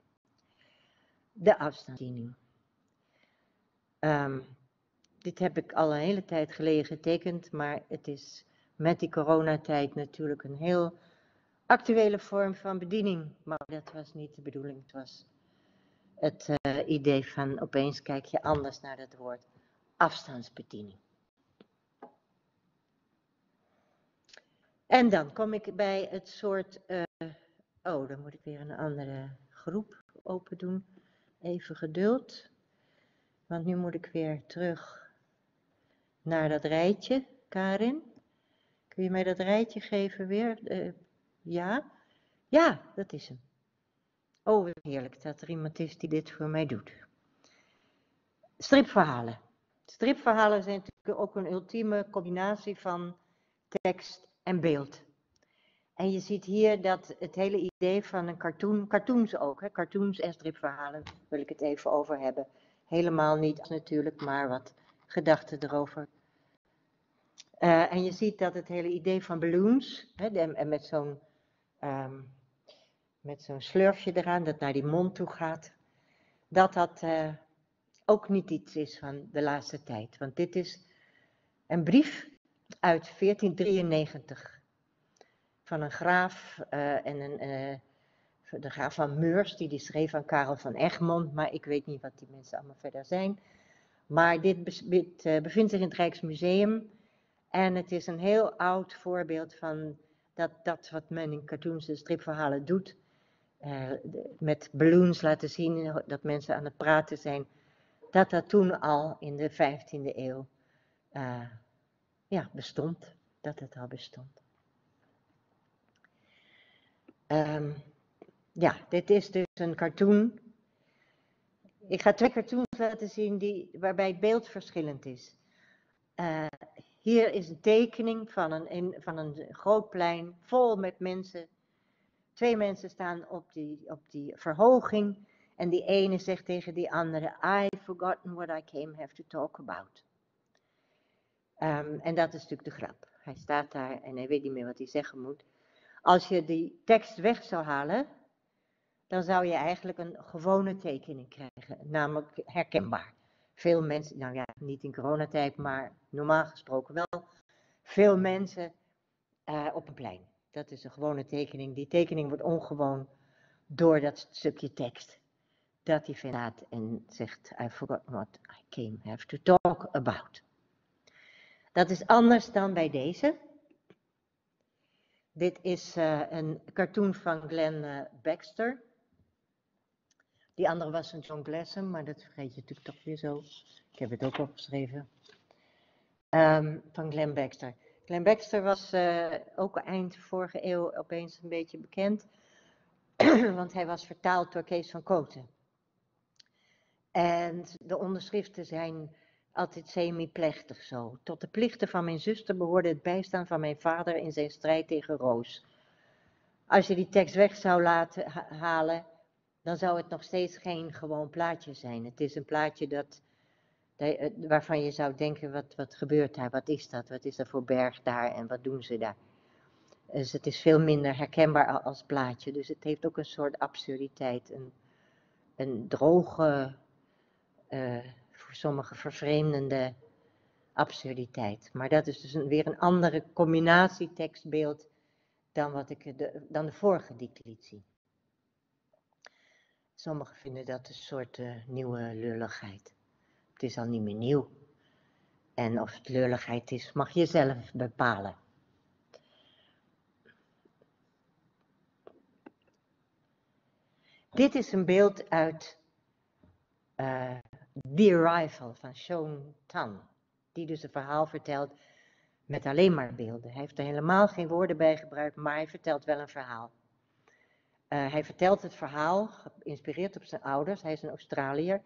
De afstandsbediening. Dit heb ik al een hele tijd geleden getekend, maar het is met die coronatijd natuurlijk een heel actuele vorm van bediening. Maar dat was niet de bedoeling. Het was het idee van opeens kijk je anders naar dat woord afstandsbediening. En dan kom ik bij het soort, dan moet ik weer een andere groep open doen. Even geduld, want nu moet ik weer terug naar dat rijtje. Karin, kun je mij dat rijtje geven weer? Ja? Ja, dat is hem. Oh, wat heerlijk dat er iemand is die dit voor mij doet. Stripverhalen. Stripverhalen zijn natuurlijk ook een ultieme combinatie van tekst en beeld. En je ziet hier dat het hele idee van een cartoon, cartoons ook, hè, cartoons en stripverhalen, wil ik het even over hebben. Helemaal niet natuurlijk, maar wat gedachten erover. En je ziet dat het hele idee van balloons, hè, en met zo'n slurfje eraan, dat naar die mond toe gaat, dat ook niet iets is van de laatste tijd. Want dit is een brief uit 1493. Van een graaf de graaf van Meurs, die schreef aan Karel van Egmond, maar ik weet niet wat die mensen allemaal verder zijn. Maar dit bevindt zich in het Rijksmuseum en het is een heel oud voorbeeld van dat wat men in cartoons en stripverhalen doet. Met balloons laten zien dat mensen aan het praten zijn. Dat toen al in de 15e eeuw bestond. Dat het al bestond. Dit is dus een cartoon. Ik ga 2 cartoons laten zien waarbij het beeld verschillend is. Hier is een tekening van een groot plein vol met mensen. 2 mensen staan op die verhoging en die ene zegt tegen die andere, I've forgotten what I came have to talk about. En dat is natuurlijk de grap. Hij staat daar en hij weet niet meer wat hij zeggen moet. Als je die tekst weg zou halen, dan zou je eigenlijk een gewone tekening krijgen, namelijk herkenbaar. Veel mensen, nou ja, niet in coronatijd, maar normaal gesproken wel, veel mensen op een plein. Dat is een gewone tekening. Die tekening wordt ongewoon door dat stukje tekst dat hij staat en zegt, I forgot what I came have to talk about. Dat is anders dan bij deze. Dit is een cartoon van Glenn Baxter. Die andere was van John Gresham, maar dat vergeet je natuurlijk toch weer zo. Ik heb het ook opgeschreven. Van Glenn Baxter. Glenn Baxter was ook eind vorige eeuw opeens een beetje bekend. Want hij was vertaald door Kees van Kooten. En de onderschriften zijn altijd semi-plechtig zo. Tot de plichten van mijn zuster behoorde het bijstaan van mijn vader in zijn strijd tegen Roos. Als je die tekst weg zou laten halen, dan zou het nog steeds geen gewoon plaatje zijn. Het is een plaatje waarvan je zou denken, wat gebeurt daar, wat is dat voor berg daar en wat doen ze daar. Dus het is veel minder herkenbaar als plaatje, dus het heeft ook een soort absurditeit, een droge, voor sommigen vervreemdende absurditeit. Maar dat is dus weer een andere combinatie tekstbeeld dan de vorige die ik liet zien. Sommigen vinden dat een soort nieuwe lulligheid. Het is al niet meer nieuw. En of het lulligheid is, mag je zelf bepalen. Dit is een beeld uit The Arrival van Sean Tan. Die dus een verhaal vertelt met alleen maar beelden. Hij heeft er helemaal geen woorden bij gebruikt, maar hij vertelt wel een verhaal. Hij vertelt het verhaal, geïnspireerd op zijn ouders, hij is een Australiër,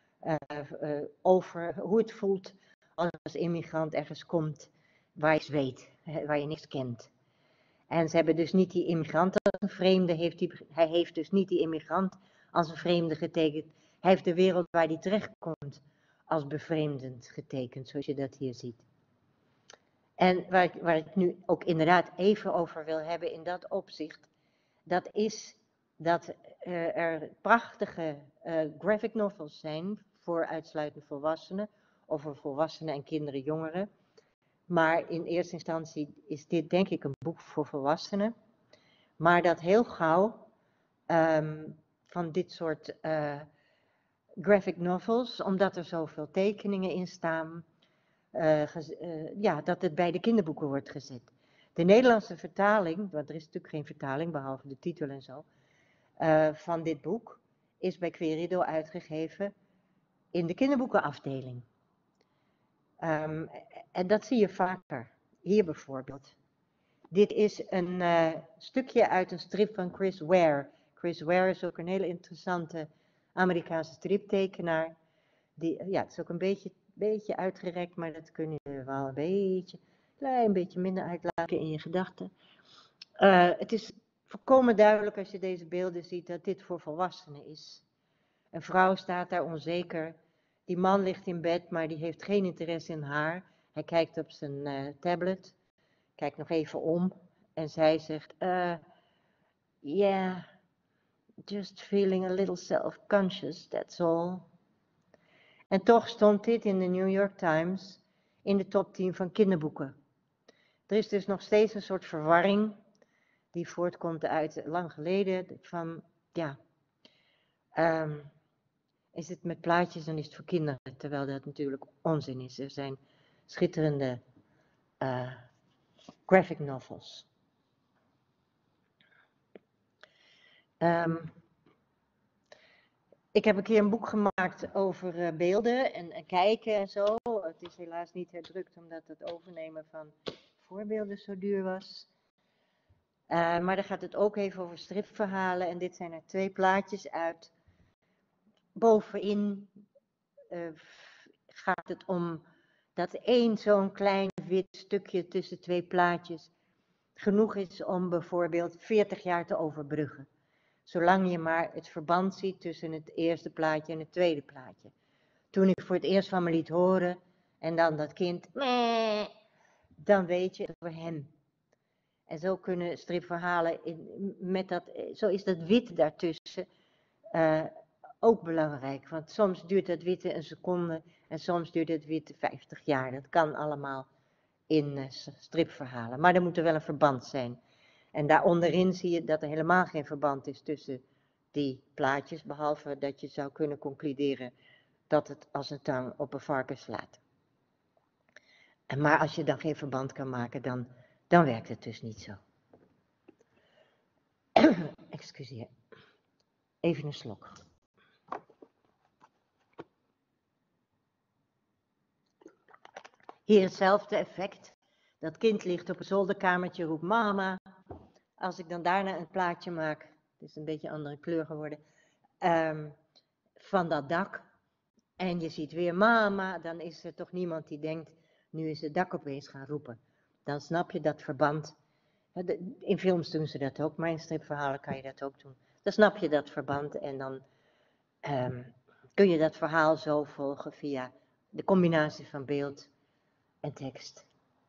over hoe het voelt als immigrant ergens komt waar je niks weet, waar je niks kent. En ze hebben dus niet die immigrant als een vreemde, hij heeft dus niet die immigrant als een vreemde getekend. Hij heeft de wereld waar hij terechtkomt als bevreemdend getekend, zoals je dat hier ziet. En waar ik nu ook inderdaad even over wil hebben in dat opzicht, dat is dat er prachtige graphic novels zijn voor uitsluitend volwassenen, of voor volwassenen en kinderen, jongeren. Maar in eerste instantie is dit denk ik een boek voor volwassenen. Maar dat heel gauw van dit soort graphic novels, omdat er zoveel tekeningen in staan, dat het bij de kinderboeken wordt gezet. De Nederlandse vertaling, want er is natuurlijk geen vertaling behalve de titel en zo, van dit boek is bij Querido uitgegeven in de kinderboekenafdeling. En dat zie je vaker. Hier bijvoorbeeld. Dit is een stukje uit een strip van Chris Ware. Chris Ware is ook een hele interessante Amerikaanse striptekenaar. Het is ook een beetje uitgerekt, maar dat kun je wel een klein beetje minder uitlaten in je gedachten. Het is volkomen duidelijk als je deze beelden ziet dat dit voor volwassenen is. Een vrouw staat daar onzeker. Die man ligt in bed, maar die heeft geen interesse in haar. Hij kijkt op zijn tablet, kijkt nog even om en zij zegt, yeah, just feeling a little self-conscious, that's all. En toch stond dit in de New York Times in de top 10 van kinderboeken. Er is dus nog steeds een soort verwarring die voortkomt uit lang geleden van, is het met plaatjes, dan is het voor kinderen, terwijl dat natuurlijk onzin is. Er zijn schitterende graphic novels. Ik heb een keer een boek gemaakt over beelden en kijken en zo. Het is helaas niet herdrukt omdat het overnemen van voorbeelden zo duur was. Maar daar gaat het ook even over stripverhalen en dit zijn er 2 plaatjes uit. Bovenin gaat het om dat één zo'n klein wit stukje tussen 2 plaatjes genoeg is om bijvoorbeeld 40 jaar te overbruggen. Zolang je maar het verband ziet tussen het eerste plaatje en het tweede plaatje. Toen ik voor het eerst van me liet horen en dan dat kind, meh, dan weet je het over hem. En zo kunnen stripverhalen, zo is dat wit daartussen ook belangrijk. Want soms duurt dat witte een seconde en soms duurt het witte 50 jaar. Dat kan allemaal in stripverhalen. Maar er moet er wel een verband zijn. En daaronderin zie je dat er helemaal geen verband is tussen die plaatjes, behalve dat je zou kunnen concluderen dat het als een tang op een varken slaat. Maar als je dan geen verband kan maken, dan werkt het dus niet zo. Excuseer. Even een slok. Hier hetzelfde effect. Dat kind ligt op een zolderkamertje, roept mama. Als ik dan daarna een plaatje maak, het is een beetje een andere kleur geworden, van dat dak. En je ziet weer mama, dan is er toch niemand die denkt, nu is het dak opeens gaan roepen. Dan snap je dat verband. In films doen ze dat ook, maar in stripverhalen kan je dat ook doen. Dan snap je dat verband en dan kun je dat verhaal zo volgen via de combinatie van beeld en tekst.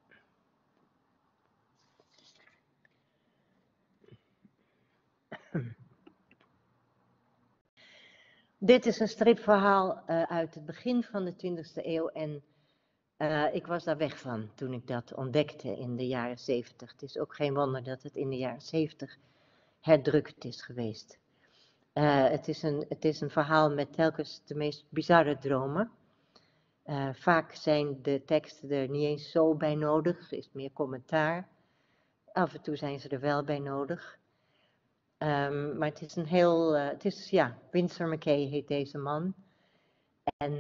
Dit is een stripverhaal uit het begin van de 20e eeuw en ik was daar weg van toen ik dat ontdekte in de jaren 70. Het is ook geen wonder dat het in de jaren 70 herdrukt is geweest. Het is een verhaal met telkens de meest bizarre dromen. Vaak zijn de teksten er niet eens zo bij nodig, is meer commentaar. Af en toe zijn ze er wel bij nodig. Maar het is Winsor McCay heet deze man. En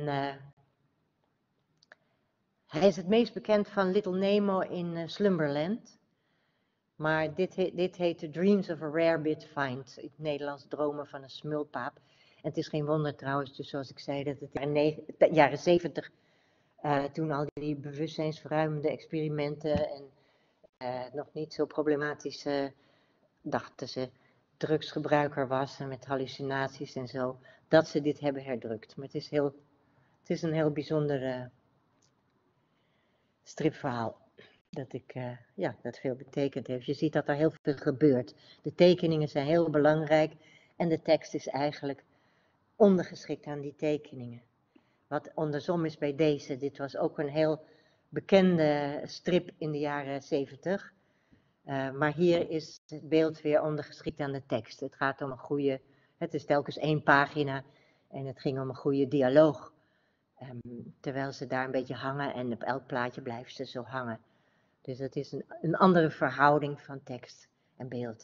hij is het meest bekend van Little Nemo in Slumberland. Maar dit heet The Dreams of a Rarebit Find. In het Nederlands Dromen van een smulpaap. En het is geen wonder trouwens, dus zoals ik zei, dat het in de jaren 70, toen al die bewustzijnsverruimende experimenten en nog niet zo problematisch dachten ze drugsgebruiker was en met hallucinaties en zo, dat ze dit hebben herdrukt. Maar het is een heel bijzonder stripverhaal. Dat veel betekend heeft. Je ziet dat er heel veel gebeurt. De tekeningen zijn heel belangrijk en de tekst is eigenlijk ondergeschikt aan die tekeningen. Wat andersom is bij deze. Dit was ook een heel bekende strip in de jaren 70. Maar hier is het beeld weer ondergeschikt aan de tekst. Het gaat om het is telkens 1 pagina en het ging om een goede dialoog. Terwijl ze daar een beetje hangen en op elk plaatje blijven ze zo hangen. Dus het is een andere verhouding van tekst en beeld.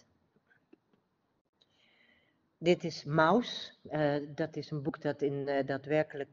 Dit is Maus. Dat is een boek dat daadwerkelijk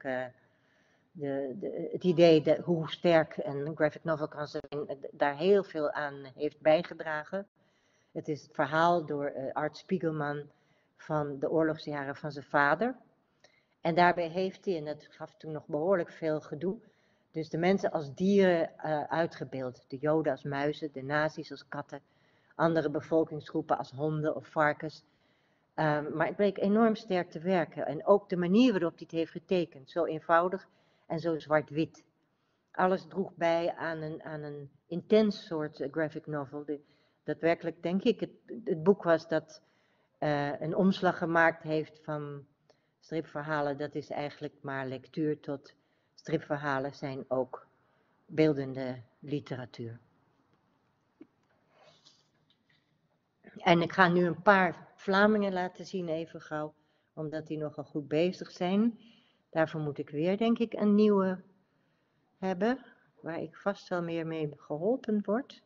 het idee hoe sterk een graphic novel kan zijn, daar heel veel aan heeft bijgedragen. Het is het verhaal door Art Spiegelman van de oorlogsjaren van zijn vader. En daarbij heeft hij, en dat gaf toen nog behoorlijk veel gedoe, dus de mensen als dieren uitgebeeld. De Joden als muizen, de nazi's als katten, andere bevolkingsgroepen als honden of varkens. Maar het bleek enorm sterk te werken. En ook de manier waarop hij het heeft getekend, zo eenvoudig en zo zwart-wit. Alles droeg bij aan een intens soort graphic novel. Daadwerkelijk denk ik het boek was dat een omslag gemaakt heeft van stripverhalen. Dat is eigenlijk maar lectuur tot stripverhalen zijn ook beeldende literatuur. En ik ga nu een paar Vlamingen laten zien even gauw, omdat die nogal goed bezig zijn. Daarvoor moet ik weer denk ik een nieuwe hebben, waar ik vast wel meer mee geholpen word.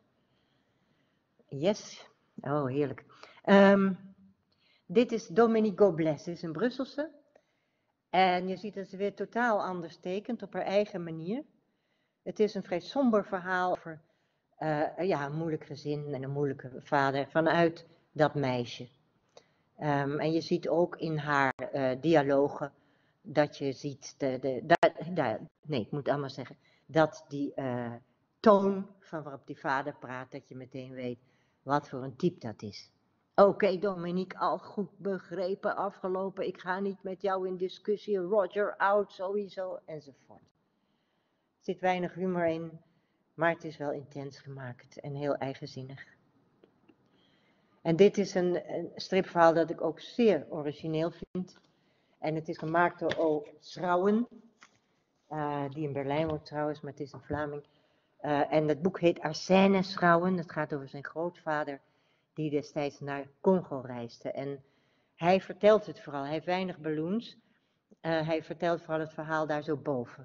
Yes, oh heerlijk. Dit is Dominique Goblet, ze is een Brusselse. En je ziet dat ze weer totaal anders tekent op haar eigen manier. Het is een vrij somber verhaal over een moeilijk gezin en een moeilijke vader vanuit dat meisje. En je ziet ook in haar dialogen dat je ziet, ik moet allemaal zeggen, dat die toon van waarop die vader praat, dat je meteen weet wat voor een type dat is. Oké, Dominique, al goed begrepen, afgelopen, ik ga niet met jou in discussie, Roger out, sowieso, enzovoort. Er zit weinig humor in, maar het is wel intens gemaakt en heel eigenzinnig. En dit is een stripverhaal dat ik ook zeer origineel vind. En het is gemaakt door O. Schrouwen, die in Berlijn woont trouwens, maar het is een Vlaming. En het boek heet Arsène Schrouwen. Het gaat over zijn grootvader die destijds naar Congo reisde. En hij vertelt het vooral, hij heeft weinig balloons. Hij vertelt vooral het verhaal daar zo boven.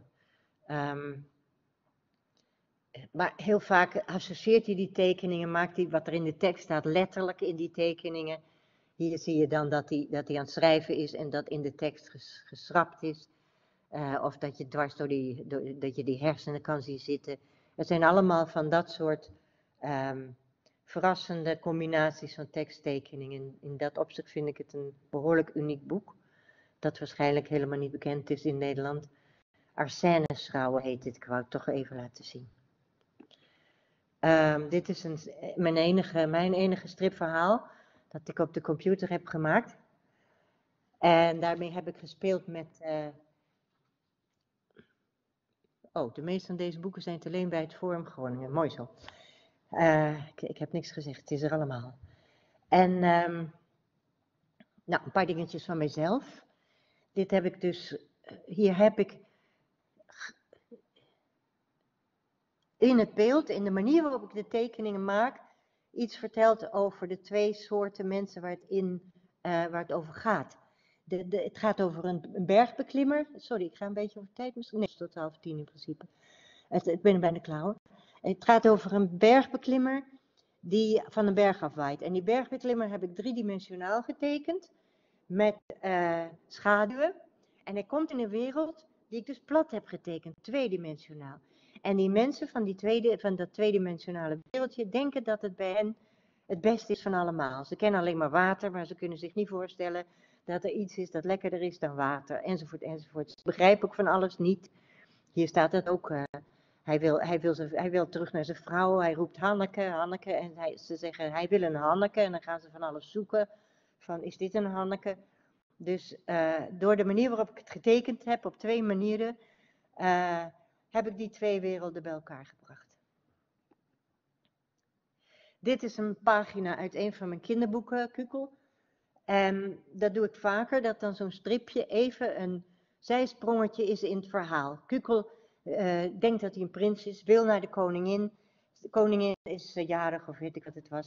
Maar heel vaak associeert hij die tekeningen, maakt hij wat er in de tekst staat letterlijk in die tekeningen. Hier zie je dan dat hij aan het schrijven is en dat in de tekst geschrapt is. Of dat je dwars dat je die hersenen kan zien zitten. Het zijn allemaal van dat soort verrassende combinaties van teksttekeningen. In dat opzicht vind ik het een behoorlijk uniek boek. Dat waarschijnlijk helemaal niet bekend is in Nederland. Arsène Schrouwen heet dit, ik wou het toch even laten zien. Dit is mijn enige stripverhaal dat ik op de computer heb gemaakt. En daarmee heb ik gespeeld met... de meeste van deze boeken zijn te leen bij het Forum Groningen. Mooi zo. Ik heb niks gezegd, het is er allemaal. En een paar dingetjes van mijzelf. Dit heb ik dus... Hier heb ik... in het beeld, in de manier waarop ik de tekeningen maak, iets verteld over de 2 soorten mensen waar het over gaat. Het gaat over een bergbeklimmer. Sorry, ik ga een beetje over tijd misschien. Nee, tot 9:30 in principe. Ik ben er bijna klaar hoor. Het gaat over een bergbeklimmer die van een berg afwaait. En die bergbeklimmer heb ik 3-dimensionaal getekend met schaduwen. En hij komt in een wereld die ik dus plat heb getekend, 2-dimensionaal. En die mensen van dat 2-dimensionale wereldje denken dat het bij hen het beste is van allemaal. Ze kennen alleen maar water, maar ze kunnen zich niet voorstellen dat er iets is dat lekkerder is dan water, enzovoort, enzovoort. Ze begrijpen ook van alles niet. Hier staat het ook, hij wil terug naar zijn vrouw, hij roept Hanneke, Hanneke, en ze zeggen hij wil een Hanneke, en dan gaan ze van alles zoeken, van is dit een Hanneke? Dus door de manier waarop ik het getekend heb, op 2 manieren, heb ik die 2 werelden bij elkaar gebracht. Dit is een pagina uit een van mijn kinderboeken, Kukel. En dat doe ik vaker, dat dan zo'n stripje even een zijsprongetje is in het verhaal. Kukel denkt dat hij een prins is, wil naar de koningin. De koningin is jarig, of weet ik wat het was.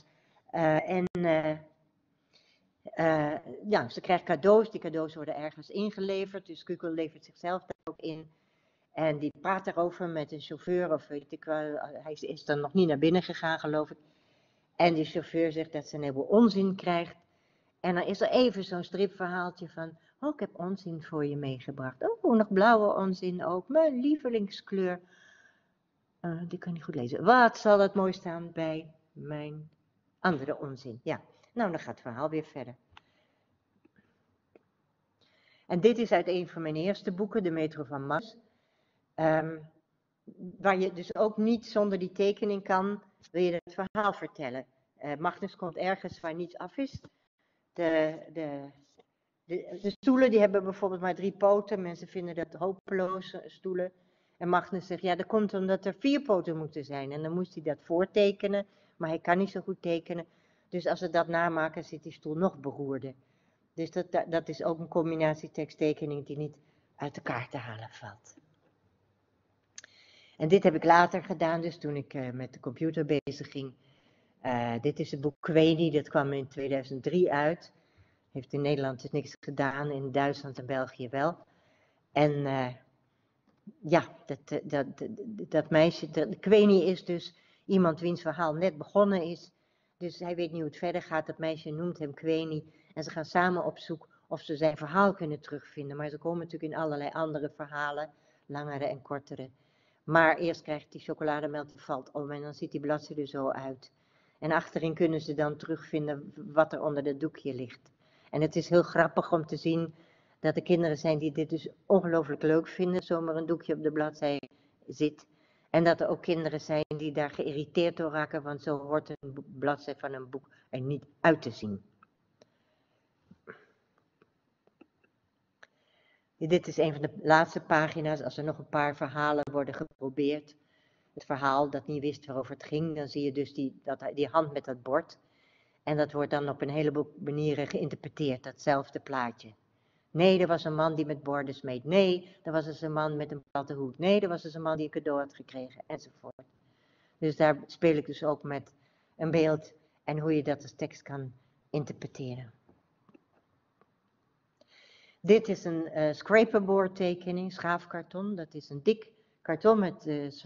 Ja, ze krijgt cadeaus, die cadeaus worden ergens ingeleverd, dus Kukel levert zichzelf daar ook in. En die praat daarover met een chauffeur, of weet ik wel, hij is dan nog niet naar binnen gegaan, geloof ik. En die chauffeur zegt dat ze een heleboel onzin krijgt. En dan is er even zo'n stripverhaaltje van, oh, ik heb onzin voor je meegebracht. Oh, nog blauwe onzin ook, mijn lievelingskleur. Die kan ik niet goed lezen. Wat zal het mooi staan bij mijn andere onzin? Ja, nou, dan gaat het verhaal weer verder. En dit is uit een van mijn eerste boeken, De Metro van Mars. Waar je dus ook niet zonder die tekening kan, wil je het verhaal vertellen. Magnus komt ergens waar niets af is. De stoelen die hebben bijvoorbeeld maar 3 poten. Mensen vinden dat hopeloze stoelen. En Magnus zegt, ja, dat komt omdat er 4 poten moeten zijn. En dan moest hij dat voortekenen, maar hij kan niet zo goed tekenen. Dus als we dat namaken, zit die stoel nog beroerder. Dus dat is ook een combinatie teksttekening die niet uit elkaar te halen valt. En dit heb ik later gedaan, dus toen ik met de computer bezig ging. Dit is het boek Queenie, dat kwam in 2003 uit. Heeft in Nederland dus niks gedaan, in Duitsland en België wel. En ja, dat meisje, Queenie is dus iemand wiens verhaal net begonnen is. Dus hij weet niet hoe het verder gaat, dat meisje noemt hem Queenie. En ze gaan samen op zoek of ze zijn verhaal kunnen terugvinden. Maar ze komen natuurlijk in allerlei andere verhalen, langere en kortere. Maar eerst krijgt die chocolademelk, die valt om en dan ziet die bladzijde er zo uit. En achterin kunnen ze dan terugvinden wat er onder dat doekje ligt. En het is heel grappig om te zien dat er kinderen zijn die dit dus ongelooflijk leuk vinden, zomaar een doekje op de bladzijde zit. En dat er ook kinderen zijn die daar geïrriteerd door raken, want zo hoort een bladzijde van een boek er niet uit te zien. Dit is een van de laatste pagina's, als er nog een paar verhalen worden geprobeerd. Het verhaal dat niet wist waarover het ging, dan zie je dus die hand met dat bord. En dat wordt dan op een heleboel manieren geïnterpreteerd, datzelfde plaatje. Nee, er was een man die met borden smeet. Nee, er was dus een man met een platte hoed. Nee, er was dus een man die een cadeau had gekregen, enzovoort. Dus daar speel ik dus ook met een beeld en hoe je dat als tekst kan interpreteren. Dit is een scraperboard tekening, schaafkarton. Dat is een dik karton met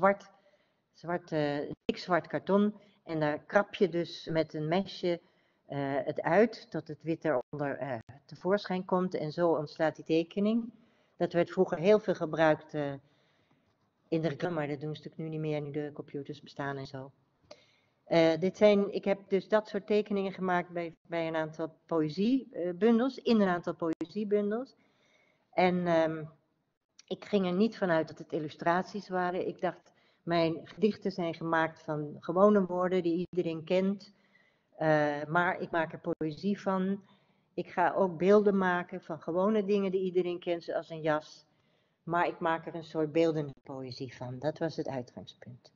dik zwart karton. En daar krap je dus met een mesje het uit, tot het wit eronder tevoorschijn komt. En zo ontstaat die tekening. Dat werd vroeger heel veel gebruikt in de reclame, maar dat doen ze natuurlijk nu niet meer, nu de computers bestaan en zo. Ik heb dus dat soort tekeningen gemaakt bij een aantal poëziebundels, in een aantal poëziebundels. En ik ging er niet vanuit dat het illustraties waren. Ik dacht, mijn gedichten zijn gemaakt van gewone woorden die iedereen kent. Maar ik maak er poëzie van. Ik ga ook beelden maken van gewone dingen die iedereen kent, zoals een jas. Maar ik maak er een soort beeldende poëzie van. Dat was het uitgangspunt.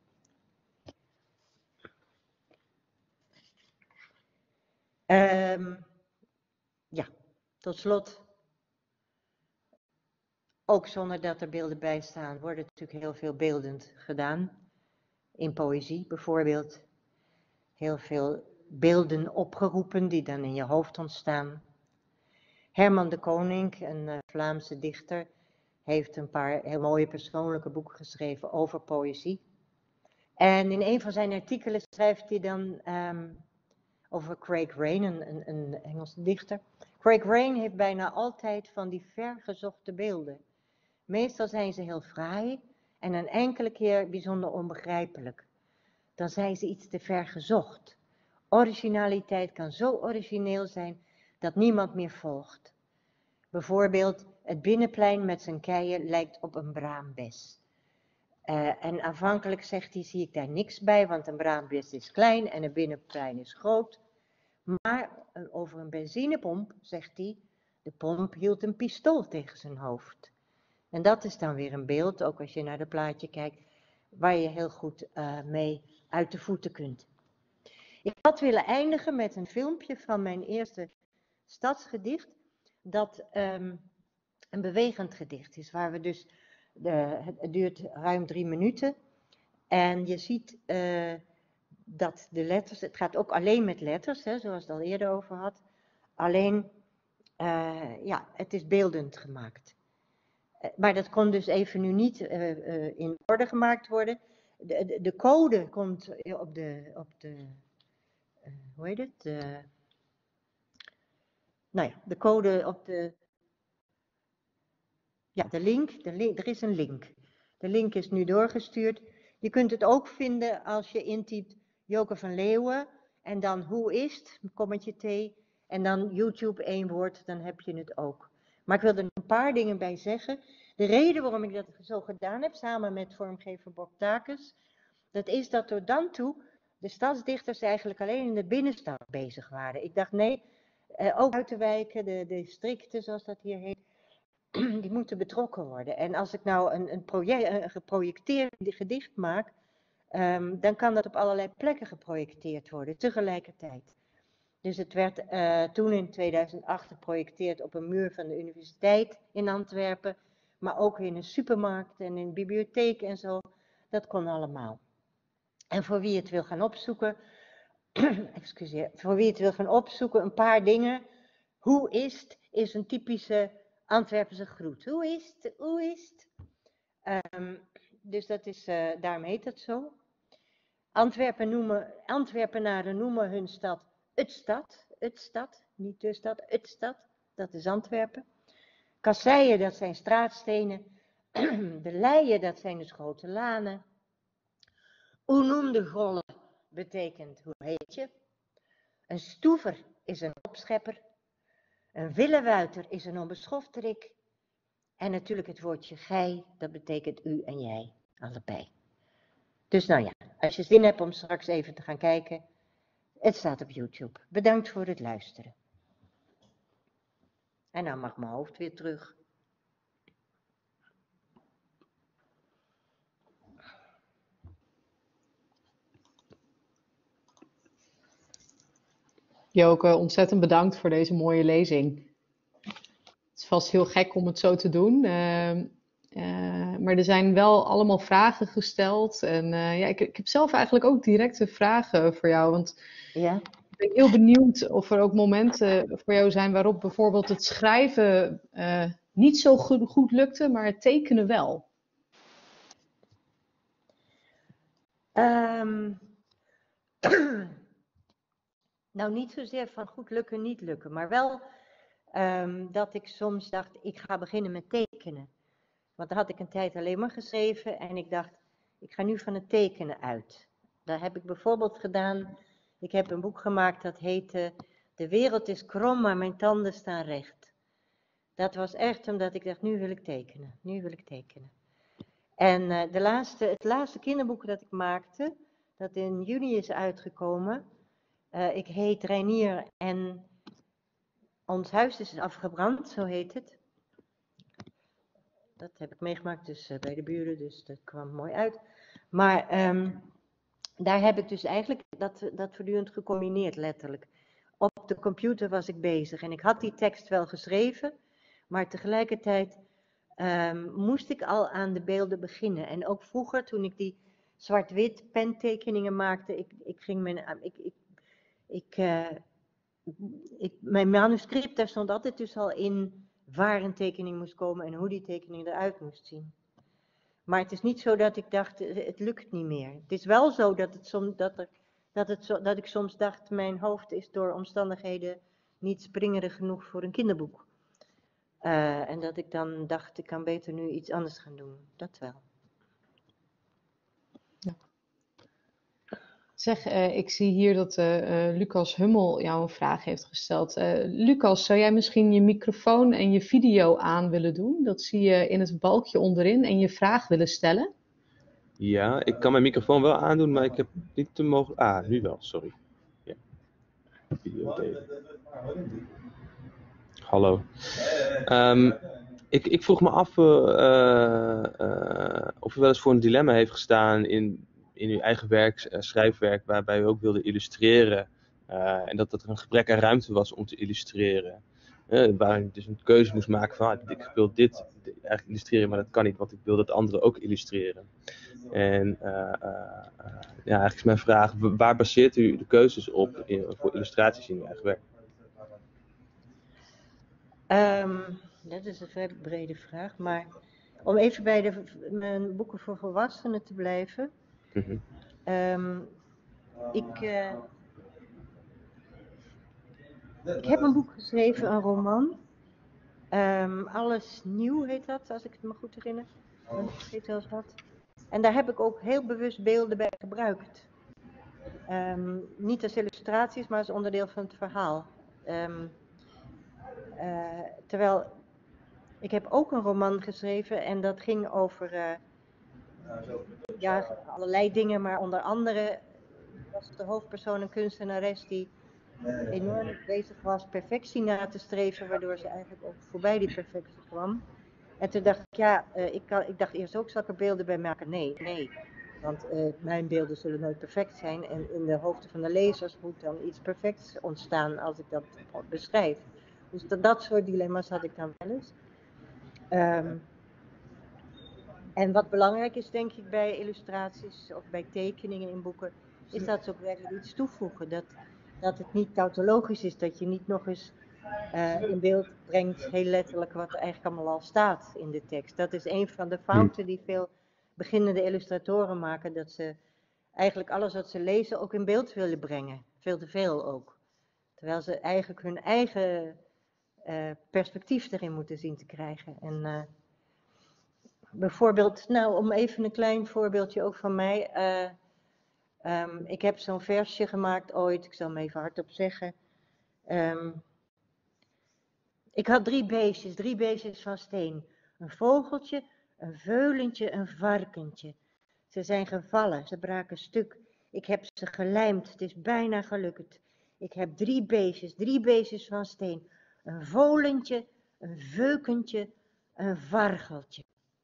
Ja, tot slot. Ook zonder dat er beelden bij staan, wordt natuurlijk heel veel beeldend gedaan. In poëzie bijvoorbeeld. Heel veel beelden opgeroepen die dan in je hoofd ontstaan. Herman de Koning, een Vlaamse dichter, heeft een paar heel mooie persoonlijke boeken geschreven over poëzie. En in een van zijn artikelen schrijft hij dan over Craig Rain, een Engelse dichter. Craig Rain heeft bijna altijd van die vergezochte beelden. Meestal zijn ze heel fraai en een enkele keer bijzonder onbegrijpelijk. Dan zijn ze iets te ver gezocht. Originaliteit kan zo origineel zijn dat niemand meer volgt. Bijvoorbeeld, het binnenplein met zijn keien lijkt op een braambes. En aanvankelijk zegt hij, zie ik daar niks bij, want een braambes is klein en een binnenplein is groot. Maar over een benzinepomp zegt hij, de pomp hield een pistool tegen zijn hoofd. En dat is dan weer een beeld, ook als je naar het plaatje kijkt, waar je heel goed mee uit de voeten kunt. Ik had willen eindigen met een filmpje van mijn eerste stadsgedicht, dat een bewegend gedicht is, waar we dus, het duurt ruim 3 minuten. En je ziet dat de letters, het gaat ook alleen met letters, hè, zoals het al eerder over had. Alleen, ja, het is beeldend gemaakt. Maar dat kon dus even nu niet in orde gemaakt worden. De code komt op de hoe heet het? Nou ja, de code op de, ja, de link, er is een link. De link is nu doorgestuurd. Je kunt het ook vinden als je intypt Joke van Leeuwen en dan hoe is het, kommetje T, en dan YouTube 1 woord, dan heb je het ook. Maar ik wil er een paar dingen bij zeggen. De reden waarom ik dat zo gedaan heb, samen met vormgever Bob Takes, dat is dat tot dan toe de stadsdichters eigenlijk alleen in de binnenstad bezig waren. Ik dacht nee, ook buitenwijken, de districten zoals dat hier heet, die moeten betrokken worden. En als ik nou een geprojecteerd gedicht maak, dan kan dat op allerlei plekken geprojecteerd worden, tegelijkertijd. Dus het werd toen in 2008 geprojecteerd op een muur van de universiteit in Antwerpen, maar ook in een supermarkt en in een bibliotheek en zo. Dat kon allemaal. En voor wie het wil gaan opzoeken, excuseer, voor wie het wil gaan opzoeken, een paar dingen. Hoe is het is een typische Antwerpense groet. Hoe is het? Hoe is het? Dus dat is, daarom heet het zo. Antwerpenaren noemen hun stad het stad, niet de stad, het stad. Dat is Antwerpen. Kasseien, dat zijn straatstenen. De leien, dat zijn dus grote lanen. Hoe noemde Golle betekent hoe heet je. Een stoever is een opschepper. Een willewuiter is een onbeschofterik. En natuurlijk het woordje gij, dat betekent u en jij, allebei. Dus nou ja, als je zin hebt om straks even te gaan kijken, het staat op YouTube. Bedankt voor het luisteren. En nou mag mijn hoofd weer terug. Joke, ontzettend bedankt voor deze mooie lezing. Het is vast heel gek om het zo te doen. Maar er zijn wel allemaal vragen gesteld. En ja, ik heb zelf eigenlijk ook directe vragen voor jou. Want Ja? ik ben heel benieuwd of er ook momenten voor jou zijn waarop bijvoorbeeld het schrijven niet zo goed lukte, maar het tekenen wel. Nou, niet zozeer van goed lukken, niet lukken, maar wel dat ik soms dacht, ik ga beginnen met tekenen. Want daar had ik een tijd alleen maar geschreven en ik dacht, ik ga nu van het tekenen uit. Daar heb ik bijvoorbeeld gedaan, ik heb een boek gemaakt dat heette De wereld is krom, maar mijn tanden staan recht. Dat was echt omdat ik dacht, nu wil ik tekenen, nu wil ik tekenen. En het laatste kinderboek dat ik maakte, dat in juni is uitgekomen, ik heet Reinier en ons huis is afgebrand, zo heet het. Dat heb ik meegemaakt dus bij de buren, dus dat kwam mooi uit. Maar daar heb ik dus eigenlijk dat voortdurend gecombineerd, letterlijk. Op de computer was ik bezig en ik had die tekst wel geschreven, maar tegelijkertijd moest ik al aan de beelden beginnen. En ook vroeger, toen ik die zwart-wit pentekeningen maakte, mijn manuscript, daar stond altijd dus al in waar een tekening moest komen en hoe die tekening eruit moest zien. Maar het is niet zo dat ik dacht, het lukt niet meer. Het is wel zo dat ik soms dacht, mijn hoofd is door omstandigheden niet springerig genoeg voor een kinderboek. En dat ik dan dacht, ik kan beter nu iets anders gaan doen. Dat wel. Ja. Zeg, ik zie hier dat Lucas Hummel jou een vraag heeft gesteld. Lucas, zou jij misschien je microfoon en je video aan willen doen? Dat zie je in het balkje onderin en je vraag willen stellen. Ja, ik kan mijn microfoon wel aandoen, maar ik heb niet de mogelijkheid. Ah, nu wel, sorry. Ja. Video delen. Hallo. Ik vroeg me af of u wel eens voor een dilemma heeft gestaan in uw eigen werk, schrijfwerk, waarbij u ook wilde illustreren. En dat er een gebrek aan ruimte was om te illustreren. Waar u dus een keuze moest maken van, ik wil dit eigenlijk illustreren, maar dat kan niet, want ik wil dat anderen ook illustreren. En ja, eigenlijk is mijn vraag, waar baseert u de keuzes op voor illustraties in uw eigen werk? Dat is een vrij brede vraag, maar om even bij mijn boeken voor volwassenen te blijven. Ik heb een boek geschreven, een roman. Alles nieuw heet dat, als ik het me goed herinner. Ik vergeet wel eens wat. En daar heb ik ook heel bewust beelden bij gebruikt. Niet als illustraties, maar als onderdeel van het verhaal. Terwijl ik heb ook een roman geschreven en dat ging over ja, allerlei dingen, maar onder andere was de hoofdpersoon een kunstenares die enorm bezig was perfectie na te streven, waardoor ze eigenlijk ook voorbij die perfectie kwam. En toen dacht ik, ja, ik dacht eerst ook, zal ik er beelden bij maken? Nee. Want mijn beelden zullen nooit perfect zijn en in de hoofden van de lezers moet dan iets perfects ontstaan als ik dat beschrijf. Dus dat soort dilemma's had ik dan wel eens. En wat belangrijk is, denk ik, bij illustraties of bij tekeningen in boeken, is dat ze ook werkelijk iets toevoegen. Dat het niet tautologisch is, dat je niet nog eens in beeld brengt, heel letterlijk, wat er eigenlijk allemaal al staat in de tekst. Dat is een van de fouten die veel beginnende illustratoren maken, dat ze eigenlijk alles wat ze lezen ook in beeld willen brengen. Veel te veel ook. Terwijl ze eigenlijk hun eigen perspectief erin moeten zien te krijgen. En bijvoorbeeld, nou, om even een klein voorbeeldje ook van mij. Ik heb zo'n versje gemaakt ooit, ik zal hem even hardop zeggen. Ik had drie beestjes van steen. Een vogeltje, een veulentje, een varkentje. Ze zijn gevallen, ze braken stuk. Ik heb ze gelijmd, het is bijna gelukt. Ik heb drie beestjes van steen. Een volentje, een veukentje, een vargeltje.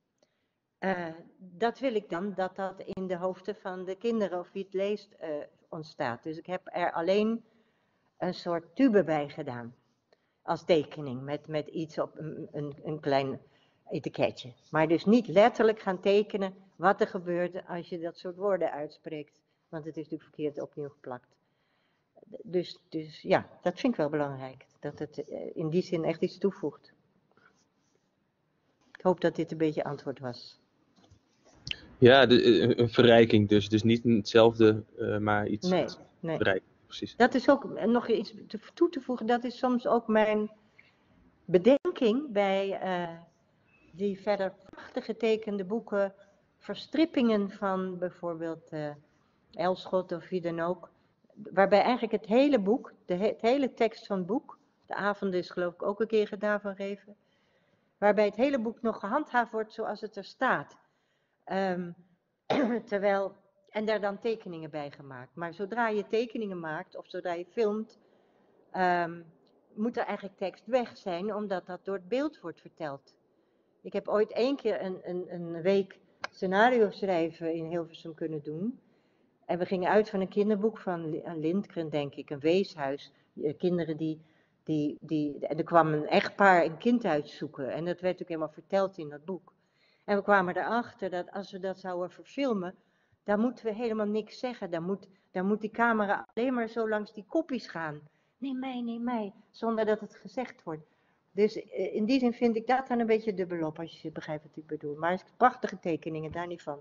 Dat wil ik dan, dat in de hoofden van de kinderen of wie het leest ontstaat. Dus ik heb er alleen een soort tube bij gedaan. Als tekening, met iets op een klein etiketje. Maar dus niet letterlijk gaan tekenen wat er gebeurt als je dat soort woorden uitspreekt. Want het is natuurlijk verkeerd opnieuw geplakt. Dus ja, dat vind ik wel belangrijk. Dat het in die zin echt iets toevoegt. Ik hoop dat dit een beetje antwoord was. Ja, een verrijking dus. Dus niet hetzelfde, maar iets verrijking. Precies. Dat is ook nog iets toe te voegen. Dat is soms ook mijn bedenking bij die verder prachtig getekende boeken, verstrippingen van bijvoorbeeld Elschot of wie dan ook. Waarbij eigenlijk het hele boek, het hele tekst van het boek, de avonden is geloof ik ook een keer gedaan van Reven, waarbij het hele boek nog gehandhaafd wordt zoals het er staat. En daar dan tekeningen bij gemaakt. Maar zodra je tekeningen maakt of zodra je filmt, moet er eigenlijk tekst weg zijn, omdat dat door het beeld wordt verteld. Ik heb ooit 1 keer een week scenario schrijven in Hilversum kunnen doen. En we gingen uit van een kinderboek van Lindgren, denk ik, een weeshuis. Kinderen er kwam een echtpaar een kind uitzoeken. En dat werd ook helemaal verteld in dat boek. En we kwamen erachter dat als we dat zouden verfilmen, dan moeten we helemaal niks zeggen. Dan moet die camera alleen maar zo langs die koppies gaan. Neem mij, zonder dat het gezegd wordt. Dus in die zin vind ik dat dan een beetje dubbelop, als je begrijpt wat ik bedoel. Maar het is prachtige tekeningen, daar niet van.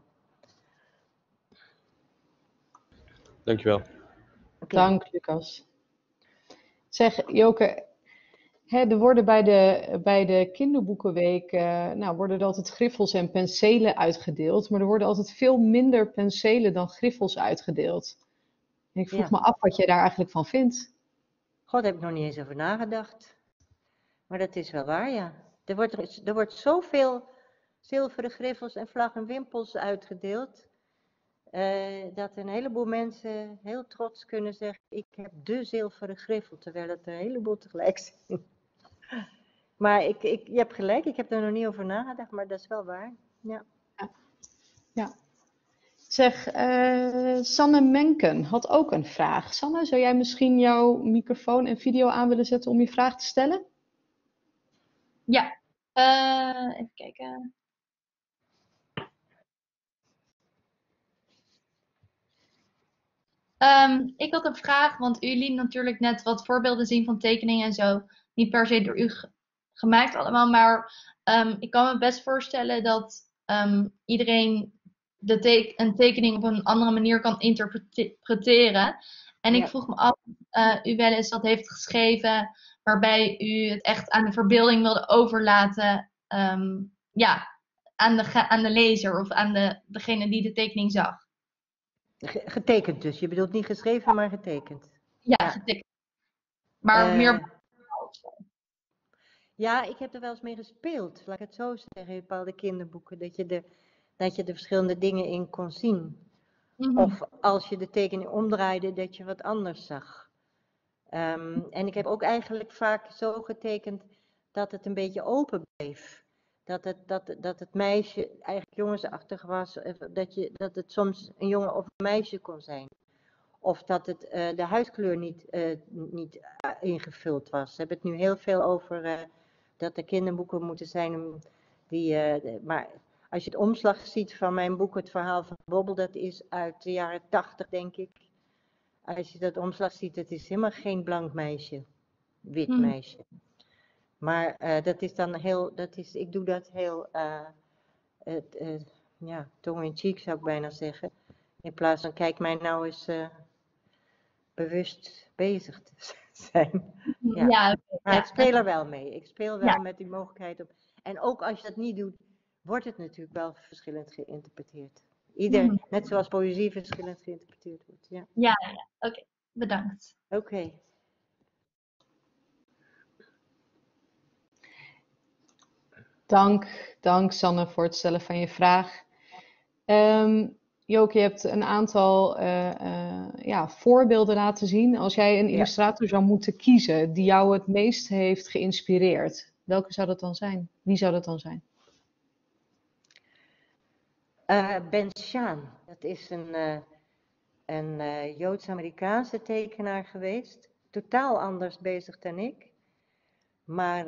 Dankjewel. Okay. Dank, Lucas. Zeg, Joke, er worden bij de kinderboekenweek worden er altijd griffels en penselen uitgedeeld. Maar er worden altijd veel minder penselen dan griffels uitgedeeld. En ik vroeg Ja. me af wat je daar eigenlijk van vindt. God, daar heb ik nog niet eens over nagedacht. Maar dat is wel waar, ja. Er wordt zoveel zilveren griffels en vlag en wimpels uitgedeeld. Dat een heleboel mensen heel trots kunnen zeggen, ik heb de zilveren griffel, terwijl het er een heleboel tegelijk zijn. Maar je hebt gelijk, ik heb er nog niet over nagedacht, maar dat is wel waar. Ja. Ja. Zeg, Sanne Menken had ook een vraag. Sanne, zou jij misschien jouw microfoon en video aan willen zetten om je vraag te stellen? Ja, even kijken. Ik had een vraag, want u liet natuurlijk net wat voorbeelden zien van tekeningen en zo. Niet per se door u gemaakt allemaal, maar ik kan me best voorstellen dat iedereen een tekening op een andere manier kan interpreteren. En ik Ja. vroeg me af of u wel eens dat heeft geschreven waarbij u het echt aan de verbeelding wilde overlaten, ja, aan de lezer of aan degene die de tekening zag. Getekend dus, je bedoelt niet geschreven, maar getekend. Ja, Ja. getekend. Maar meer. Ja, ik heb er wel eens mee gespeeld, laat ik het zo zeggen, in bepaalde kinderboeken, dat je de verschillende dingen in kon zien. Of als je de tekening omdraaide, dat je wat anders zag. En ik heb ook eigenlijk vaak zo getekend dat het een beetje open bleef. Dat het meisje eigenlijk jongensachtig was, dat het soms een jongen of een meisje kon zijn. Of dat het de huidkleur niet ingevuld was. We hebben het nu heel veel over dat er kinderboeken moeten zijn. Maar als je het omslag ziet van mijn boek, het verhaal van Bobbel, dat is uit de jaren 80, denk ik. Als je dat omslag ziet, het is helemaal geen blank meisje, wit meisje. Maar dat is dan heel, ik doe dat heel, ja, tong in cheek zou ik bijna zeggen. In plaats van, kijk mij nou eens bewust bezig te zijn. Ja. Ja, Maar ja, ik speel er wel mee. Ik speel wel Ja. met die mogelijkheid op. En ook als je dat niet doet, wordt het natuurlijk wel verschillend geïnterpreteerd. Net zoals poëzie verschillend geïnterpreteerd wordt. Ja. ja. Oké, bedankt. Oké. Dank Sanne voor het stellen van je vraag. Joke, je hebt een aantal voorbeelden laten zien. Als jij een illustrator zou moeten kiezen die jou het meest heeft geïnspireerd, welke zou dat dan zijn? Wie zou dat dan zijn? Ben Shahn, dat is een Joods-Amerikaanse tekenaar geweest. Totaal anders bezig dan ik. Maar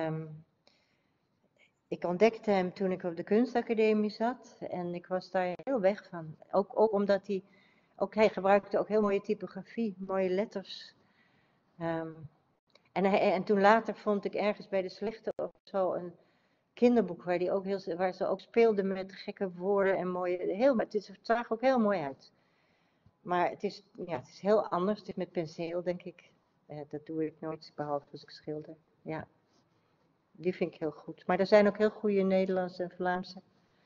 ik ontdekte hem toen ik op de kunstacademie zat. En ik was daar heel weg van. Ook omdat hij gebruikte ook heel mooie typografie, mooie letters. En toen later vond ik ergens bij de Slechte of zo een kinderboek waar ze ook speelden met gekke woorden en mooie. Het zag ook heel mooi uit. Maar het is heel anders. Het is met penseel, denk ik. Dat doe ik nooit, behalve als ik schilder. Ja, die vind ik heel goed. Maar er zijn ook heel goede Nederlandse en Vlaamse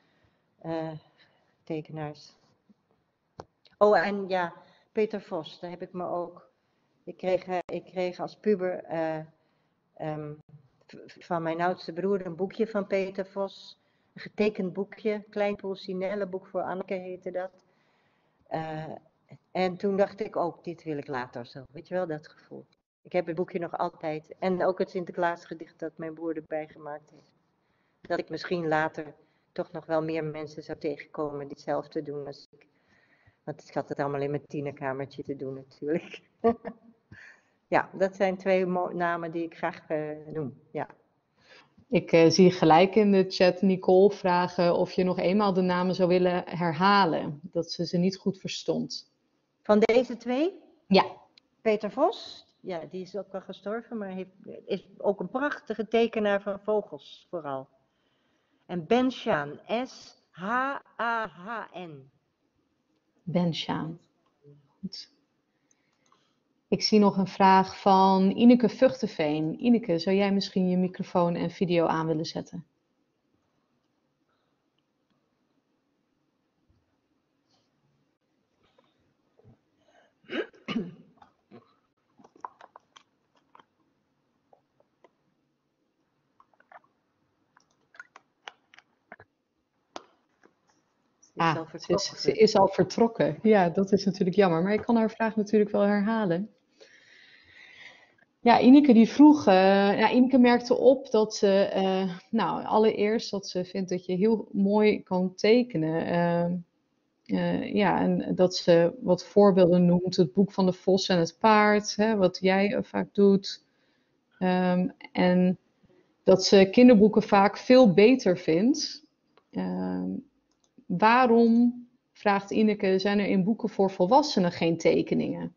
tekenaars. Oh, en ja, Peter Vos, daar heb ik me ook. Ik kreeg als puber van mijn oudste broer een boekje van Peter Vos. Een getekend boekje, klein Pulcinella-boek voor Anneke heette dat. En toen dacht ik ook, dit wil ik later zo. Weet je wel, dat gevoel. Ik heb het boekje nog altijd. En ook het Sinterklaasgedicht dat mijn broer erbij gemaakt heeft. Dat ik misschien later toch nog wel meer mensen zou tegenkomen die hetzelfde doen als ik. Want ik had het allemaal in mijn tienerkamertje te doen natuurlijk. Ja, dat zijn twee namen die ik graag noem. Ja. Ik zie gelijk in de chat Nicole vragen of je nog eenmaal de namen zou willen herhalen. Dat ze niet goed verstond. Van deze twee? Ja. Peter Vos, ja, die is ook wel gestorven, maar is ook een prachtige tekenaar van vogels vooral. En Ben Shahn, S-H-A-H-N. Ben Shahn. Goed. Ik zie nog een vraag van Ineke Vuchteveen. Ineke, zou jij misschien je microfoon en video aan willen zetten? is al vertrokken. Ze is al vertrokken. Ja, dat is natuurlijk jammer. Maar ik kan haar vraag natuurlijk wel herhalen. Ja, Ineke die vroeg, Ineke merkte op dat ze, allereerst dat ze vindt dat je heel mooi kan tekenen. En dat ze wat voorbeelden noemt, het boek van de vos en het paard, hè, wat jij vaak doet. En dat ze kinderboeken vaak veel beter vindt. Waarom, vraagt Ineke, zijn er in boeken voor volwassenen geen tekeningen?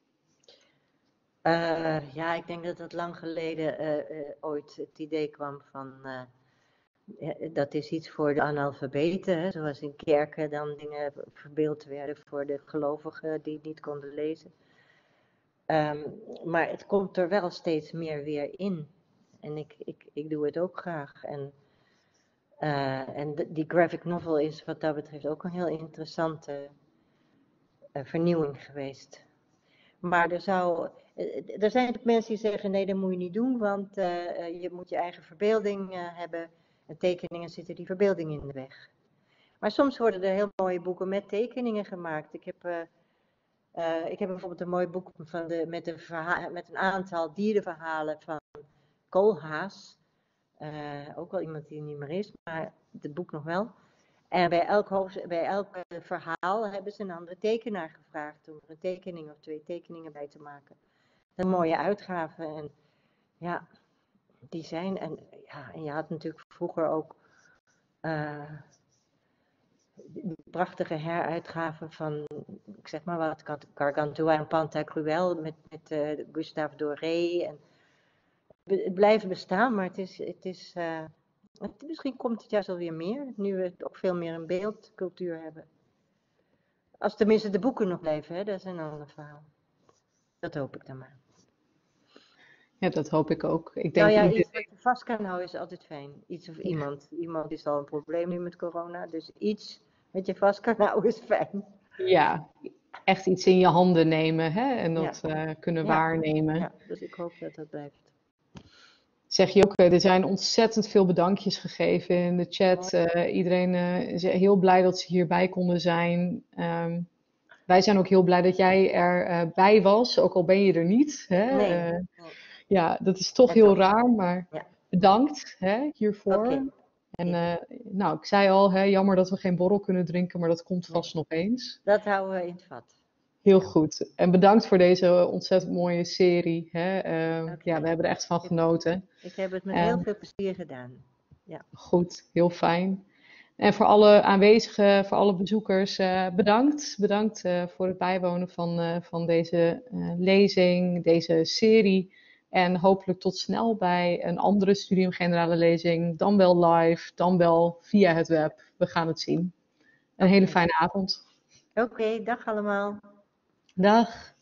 Ik denk dat het lang geleden ooit het idee kwam van, dat is iets voor de analfabeten, hè, zoals in kerken dan dingen verbeeld werden voor de gelovigen die niet konden lezen. Maar het komt er wel steeds meer weer in. En ik doe het ook graag. En die graphic novel is wat dat betreft ook een heel interessante vernieuwing geweest. Maar er zijn ook mensen die zeggen, nee, dat moet je niet doen, want je moet je eigen verbeelding hebben. En tekeningen zitten die verbeelding in de weg. Maar soms worden er heel mooie boeken met tekeningen gemaakt. Ik heb bijvoorbeeld een mooi boek met een aantal dierenverhalen van Koolhaas. Ook wel iemand die er niet meer is, maar het boek nog wel. En bij elk verhaal hebben ze een andere tekenaar gevraagd om er een tekening of 2 tekeningen bij te maken. Een mooie uitgave. En ja, die zijn. En je had natuurlijk vroeger ook die prachtige heruitgaven van, ik zeg maar wat, Gargantua en Pantagruel met Gustave Doré. En het blijft bestaan, maar misschien komt het juist alweer meer, nu we het ook veel meer een beeldcultuur hebben. Als tenminste de boeken nog blijven, hè? Dat is een ander verhaal. Dat hoop ik dan maar. Ja, dat hoop ik ook. Ik denk Iets wat je vast kan houden is altijd fijn. Iets of iemand. Iemand is al een probleem nu met corona, dus iets wat je vast kan houden is fijn. Ja, echt iets in je handen nemen, hè? En dat kunnen waarnemen. Ja, dus ik hoop dat dat blijft. Zeg je ook, er zijn ontzettend veel bedankjes gegeven in de chat. Iedereen is heel blij dat ze hierbij konden zijn. Wij zijn ook heel blij dat jij erbij was, ook al ben je er niet. Hè? Nee. Ja, dat is toch heel raar, maar bedankt hiervoor. Okay. En ik zei al, jammer dat we geen borrel kunnen drinken, maar dat komt vast nog eens. Dat houden we in het vat. Heel goed. En bedankt voor deze ontzettend mooie serie. Hè? We hebben er echt van genoten. Ik heb het met heel veel plezier gedaan. Ja. Goed, heel fijn. En voor alle aanwezigen, voor alle bezoekers, bedankt. Bedankt voor het bijwonen van deze lezing, deze serie. En hopelijk tot snel bij een andere Studium Generale lezing. Dan wel live, dan wel via het web. We gaan het zien. Een hele fijne avond. Oké, dag allemaal. Dag.